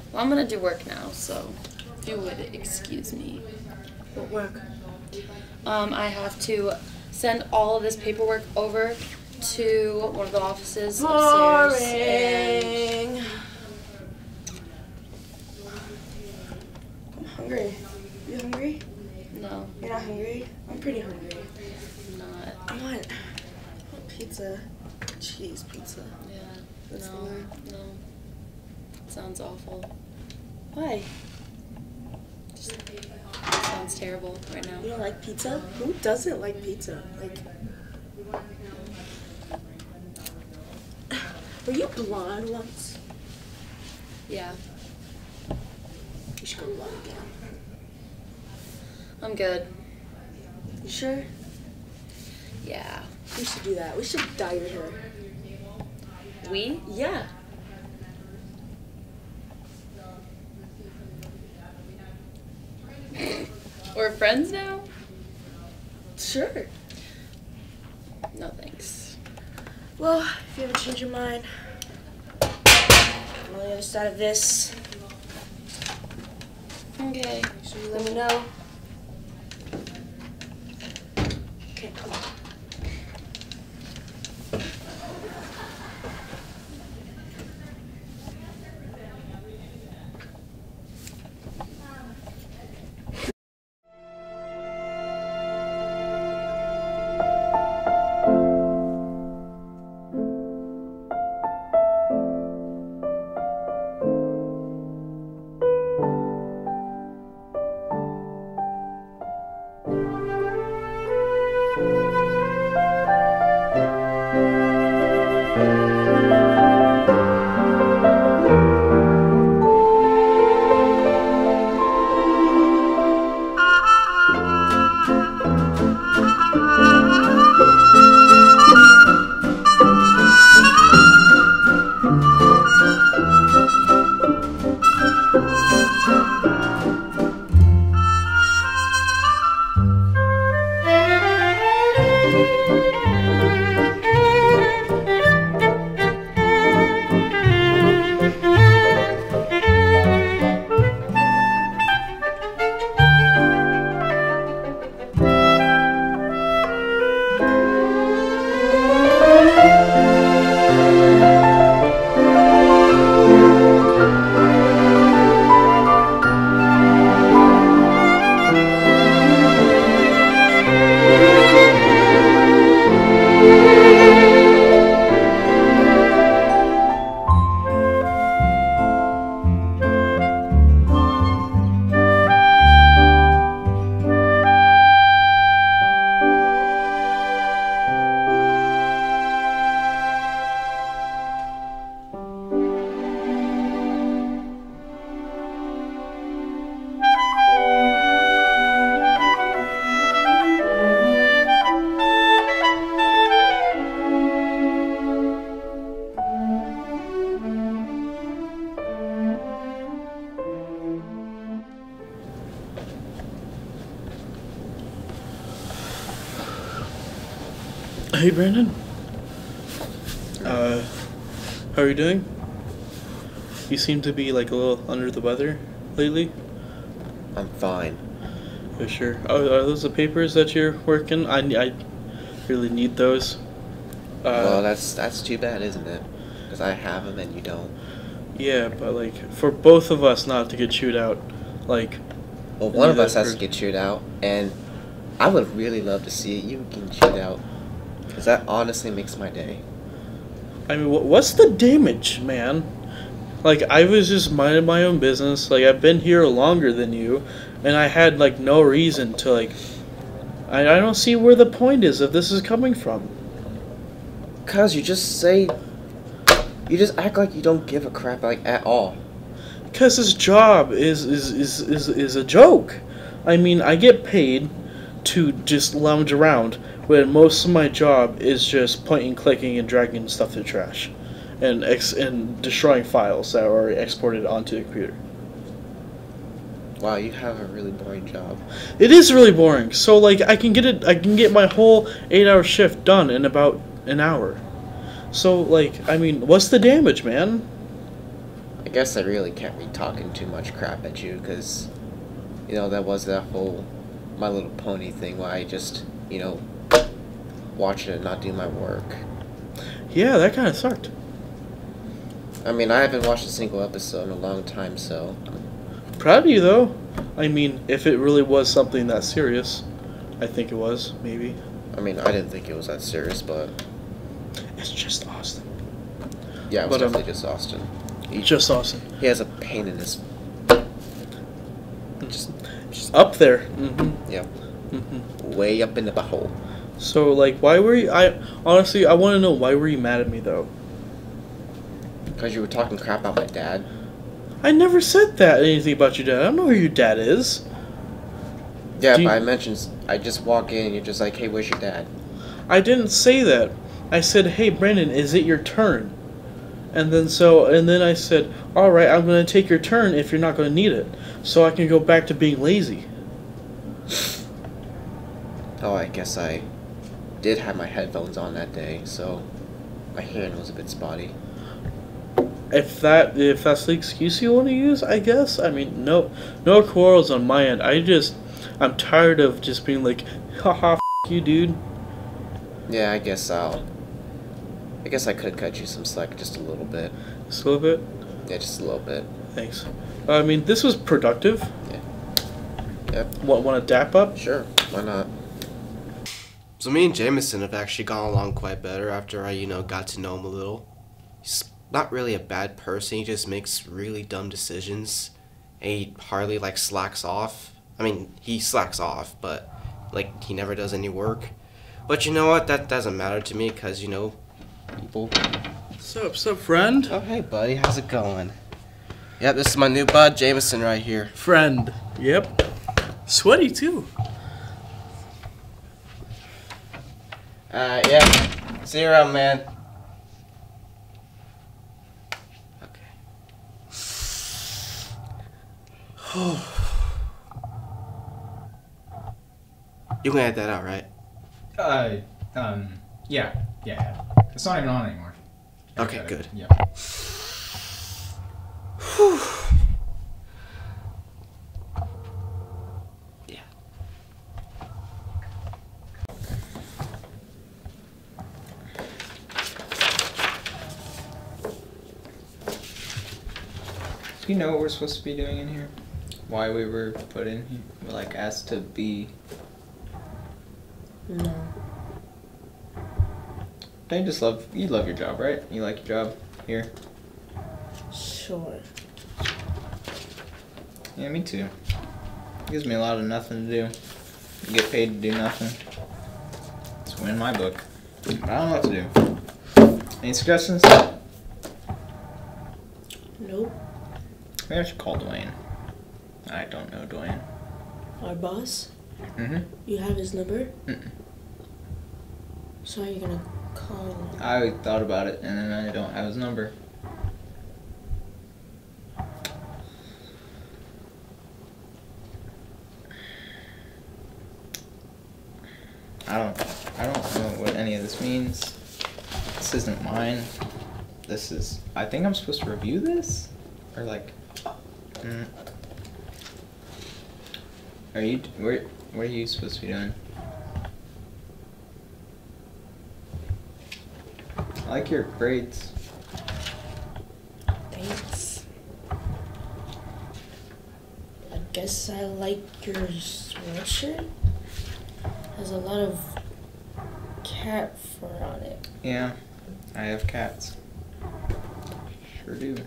Well, I'm gonna do work now, so if you would excuse me. What work? Um, I have to send all of this paperwork over to one of the offices upstairs. Boring. I'm hungry. You hungry? And no, You're not hungry? I'm pretty hungry. I'm not. I want, I want pizza. Cheese pizza. Yeah. That's no. weird. No. It sounds awful. Why? Just it sounds terrible right now. You don't like pizza? Who doesn't like pizza? Like, were you blonde once? Yeah. You should go blonde again. I'm good. You sure? Yeah. We should do that. We should dye your hair. We? Yeah. We're friends now? Sure. No thanks. Well, if you ever change your mind, I'm on the other side of this. Okay. Make sure you let me know. Okay, come on. Hey Brandon. Uh, how are you doing? You seem to be like a little under the weather lately. I'm fine. For sure. Oh, are those the papers that you're working? I, I really need those. Uh, well, that's that's too bad, isn't it? Because I have them and you don't. Yeah, but like for both of us not to get chewed out, like. Well, one of neither us has to person- get chewed out, and I would really love to see you getting chewed out. Because that honestly makes my day. I mean, wh- what's the damage, man? Like, I was just minding my own business. Like, I've been here longer than you, and I had, like, no reason to, like... I, I don't see where the point is if this is coming from. Cause you just say... You just act like you don't give a crap, like, at all. Because his job is, is, is, is, is a joke. I mean, I get paid to just lounge around, when most of my job is just pointing, clicking, and dragging stuff to trash. And ex and destroying files that are exported onto the computer. Wow, you have a really boring job. It is really boring. So like I can get it I can get my whole eight hour shift done in about an hour. So like I mean, what's the damage, man? I guess I really can't be talking too much crap at you, because, you know, that was that whole My Little Pony thing where I just, you know, watch it and not do my work. Yeah, that kind of sucked. I mean, I haven't watched a single episode in a long time, so... Proud of you, though. I mean, if it really was something that serious, I think it was, maybe. I mean, I didn't think it was that serious, but... It's just Austin. Yeah, it was But, um, definitely just Austin. He, Just Austin. he has a pain in his... Just, just up there. Mm-hmm. Yeah. Mm-hmm. Way up in the butthole. So, like, why were you... I honestly, I want to know, why were you mad at me, though? Because you were talking crap about my dad. I never said that, anything about your dad. I don't know who your dad is. Yeah, Do but you- I mentioned... I just walk in and you're just like, hey, where's your dad? I didn't say that. I said, hey, Brandon, is it your turn? And then so, and then I said, all right, I'm going to take your turn if you're not going to need it, so I can go back to being lazy. Oh, I guess I did have my headphones on that day, so my hearing was a bit spotty. If that, if that's the excuse you want to use, I guess. I mean, no, no quarrels on my end. I just, I'm tired of just being like, haha, f you, dude. Yeah, I guess I'll... I guess I could cut you some slack just a little bit. Just a little bit. Yeah, just a little bit. Thanks. I mean, this was productive. Yeah. Yep. What, want to dap up? Sure, why not? So me and Jameson have actually gone along quite better after I, you know, got to know him a little. He's not really a bad person, he just makes really dumb decisions. And he hardly, like, slacks off. I mean, he slacks off, but, like, he never does any work. But you know what, that doesn't matter to me, because, you know, people... What's up, what's up, friend? Oh, hey, buddy, how's it going? Yep, this is my new bud, Jameson, right here. Friend. Yep. Sweaty, too. Uh, yeah. See you around, man. Okay. You can edit that out, right? Uh, um, yeah, yeah. It's not even on anymore. Okay, Got it. good. Yeah. Whew. Yeah. Do you know what we're supposed to be doing in here? Why we were put in here? We're like asked to be. No. Don't you just love you love your job, right? You like your job here? Sure. Yeah, me too. It gives me a lot of nothing to do. You get paid to do nothing. It's win my book. I don't know what to do. Any suggestions? Nope. Maybe I should call Dwayne. I don't know Dwayne. Our boss? Mm-hmm. You have his number? Mm-mm. So are you gonna call him? I thought about it, and then I don't have his number. I don't, I don't know what any of this means. This isn't mine. This is, I think I'm supposed to review this? Or like, mm. Are you, where, what are you supposed to be doing? I like your braids. Thanks. I guess I like your sweatshirt. Has a lot of cat fur on it. Yeah, I have cats. Sure do.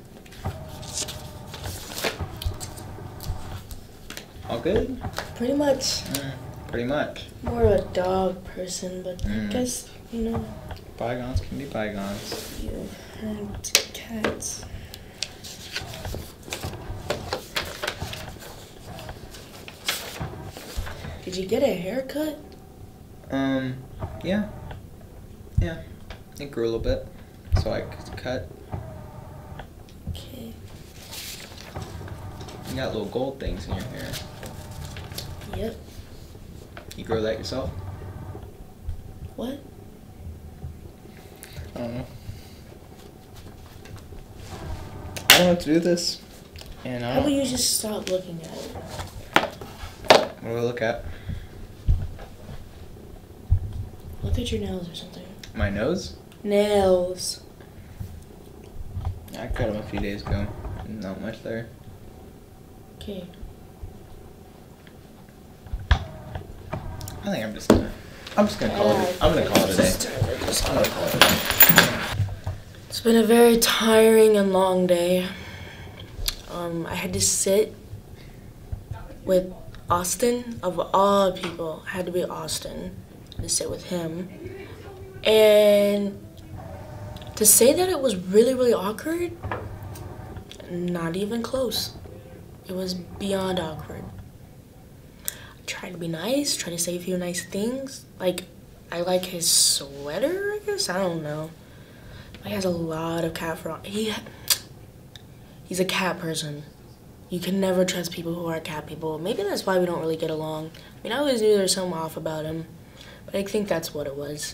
All good? Pretty much. Mm, pretty much. More of a dog person, but Mm. I guess, you know, Bygones can be bygones. you had cats. Did you get a haircut? Um, yeah. Yeah. It grew a little bit, so I could cut. Okay. You got little gold things in your hair. Yep. You grow that yourself? What? I don't know. I don't have to do this. And I How don't. about you just stop looking at it? What do I look at? Look at your nails or something. My nose? Nails. I cut them a few days ago. Not much there. Okay. I think I'm just gonna. I'm just gonna call it. I'm gonna call it a day. I'm gonna call it a day. It's been a very tiring and long day. Um, I had to sit with Austin, of all people. I had to be Austin to sit with him. And to say that it was really, really awkward, not even close. It was beyond awkward. I tried to be nice, tried to say a few nice things. Like, I like his sweater, I guess? I don't know. He has a lot of cat fur on. He, he's a cat person. You can never trust people who are cat people. Maybe that's why we don't really get along. I mean, I always knew there was something off about him, but I think that's what it was.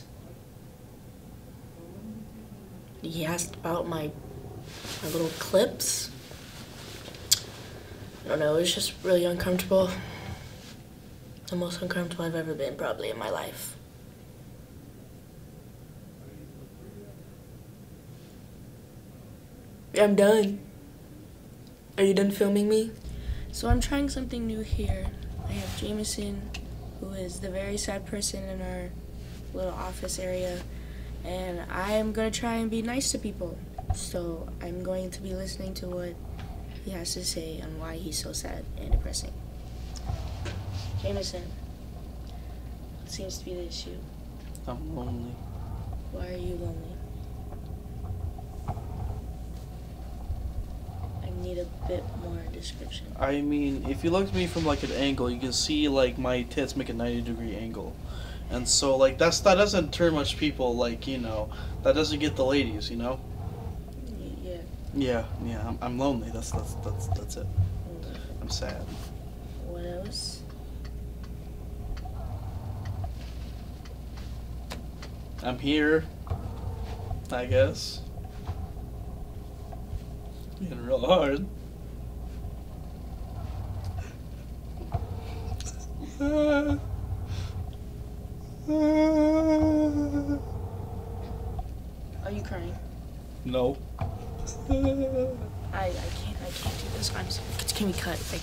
He asked about my, my little clips. I don't know, it was just really uncomfortable. The most uncomfortable I've ever been, probably, in my life. I'm done. Are you done filming me? So I'm trying something new here. I have Jameson, who is the very sad person in our little office area, and I'm gonna try and be nice to people. So I'm going to be listening to what he has to say on why he's so sad and depressing. Jameson, what seems to be the issue? I'm lonely. Why are you lonely? I need a bit more description. I mean, if you look at me from like an angle, you can see like my tits make a ninety degree angle. And so like that's that doesn't turn much people, like, you know, that doesn't get the ladies, you know? Yeah. Yeah, yeah, I'm, I'm lonely. That's that's that's that's it. I'm sad. What else? I'm here, I guess. Getting real hard. Uh, uh, Are you crying? no. I I can't I can't do this. I'm sorry. Can we cut? I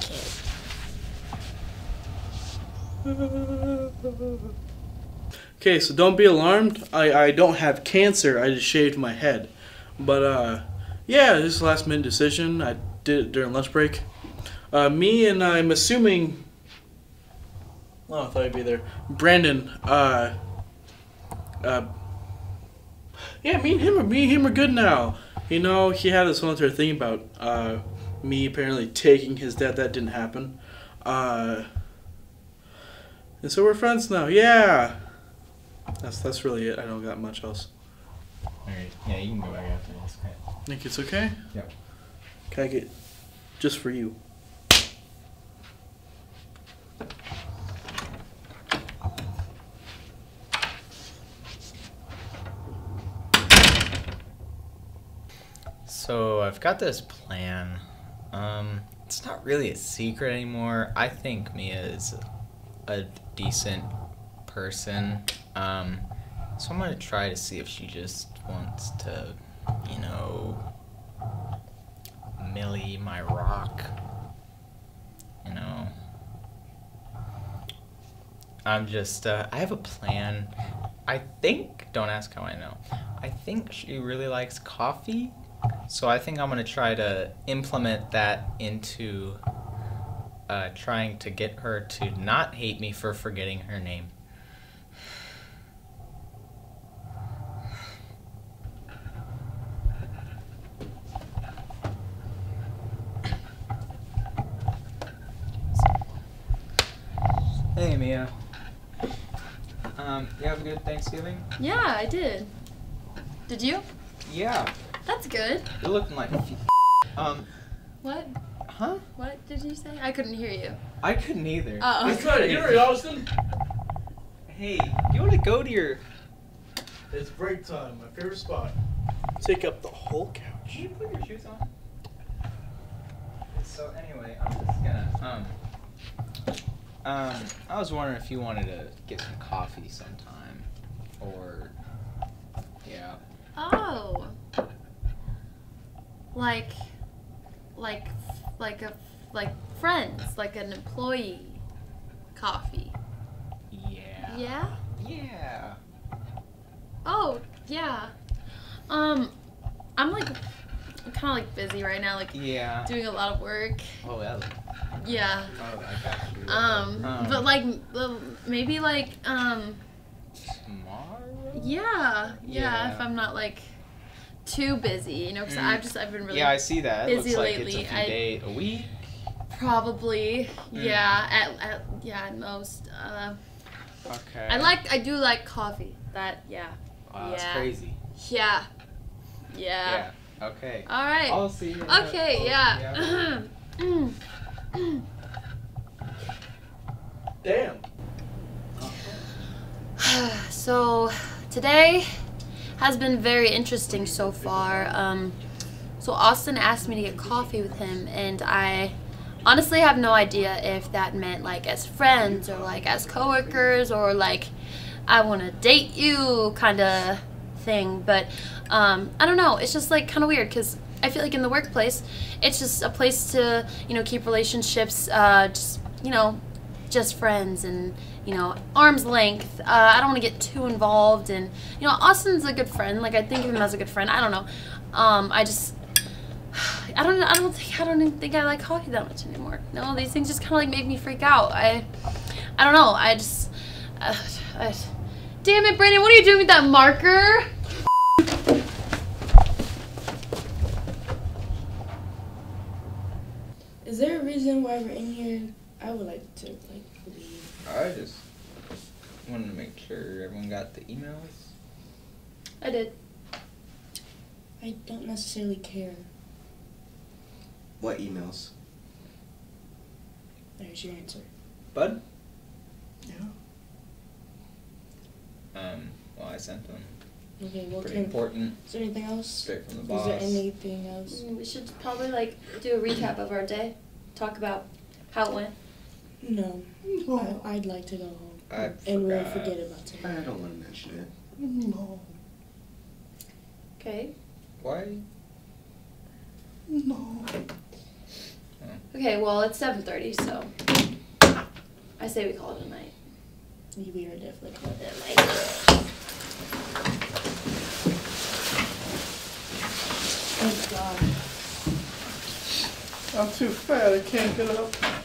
can't. Okay, so don't be alarmed. I, I don't have cancer. I just shaved my head. But, uh, yeah, this is a last minute decision. I did it during lunch break. Uh, me and I'm assuming... Oh, I thought I'd be there. Brandon, uh... Uh... Yeah, me and him are, me and him are good now. You know, he had this whole entire thing about, uh, me apparently taking his dad. That didn't happen. Uh... And so we're friends now. Yeah! That's that's really it. I don't got much else. Alright, yeah, you can go back after this. Okay. Think it's okay? Yep. Can I get just for you? So I've got this plan. Um, it's not really a secret anymore. I think Mia is a decent person. Um, so I'm gonna try to see if she just wants to, you know, Millie my rock. You know. I'm just, uh, I have a plan. I think, don't ask how I know. I think she really likes coffee. So I think I'm gonna try to implement that into uh, trying to get her to not hate me for forgetting her name. Hey Mia. Um, you have a good Thanksgiving? Yeah, I did. Did you? Yeah. That's good. You're looking like a f- um. What? Huh? What did you say? I couldn't hear you. I couldn't either. Oh. I couldn't hear it, Austin. Hey, you want to go to your? It's break time. My favorite spot. Take up the whole couch. Can you put your shoes on? So anyway, I'm just gonna um um I was wondering if you wanted to get some coffee sometime, or yeah. Oh. Like, like, like a, like friends, like an employee coffee. Yeah. Yeah? Yeah. Oh, yeah. Um, I'm like, I'm kind of like busy right now, like Yeah. doing a lot of work. Oh yeah. Yeah. Oh, I got you. Um, Um, but like, uh, maybe like, um, tomorrow? yeah, yeah, Yeah. if I'm not like too busy, you know, because Mm. I've just, I've been really Yeah, I see that. It busy looks like lately. it's a few I- day a week. Probably, Mm. yeah, at, at, yeah, at most. Uh, Okay. I like, I do like coffee. That, yeah. Wow, that's yeah. crazy. Yeah. Yeah. Yeah. Okay. All right. I'll see you. Okay, Oh, yeah. Damn. So, today has been very interesting so far. Um, so Austin asked me to get coffee with him, and I honestly have no idea if that meant like as friends or like as coworkers or like I want to date you kind of thing. But um, I don't know. It's just like kind of weird because I feel like in the workplace, it's just a place to, you know, keep relationships, uh, just, you know, just friends and, you know, arm's length. Uh, I don't want to get too involved. And, you know, Austin's a good friend. Like, I think of him as a good friend. I don't know. Um, I just, I don't I don't think, I don't even think I like coffee that much anymore. No, these things just kind of like make me freak out. I, I don't know. I just, uh, I, damn it, Brandon, what are you doing with that marker? Is there a reason why we're in here? I would like to like leave. I just wanted to make sure everyone got the emails. I did. I don't necessarily care. What emails? There's your answer. Bud? Yeah. Um, well, I sent them. Okay, well, Pretty can, important. is there anything else? Straight from the Is boss. there anything else? We should probably like do a recap of our day. Talk about how it went. No. I, I'd like to go home. I and really forgot. forget about today. I don't want to mention it. No. Okay. Why? No. Okay, well, it's seven thirty, so I say we call it a night. We are definitely called that night. Thank God. I'm too fat. I can't get up.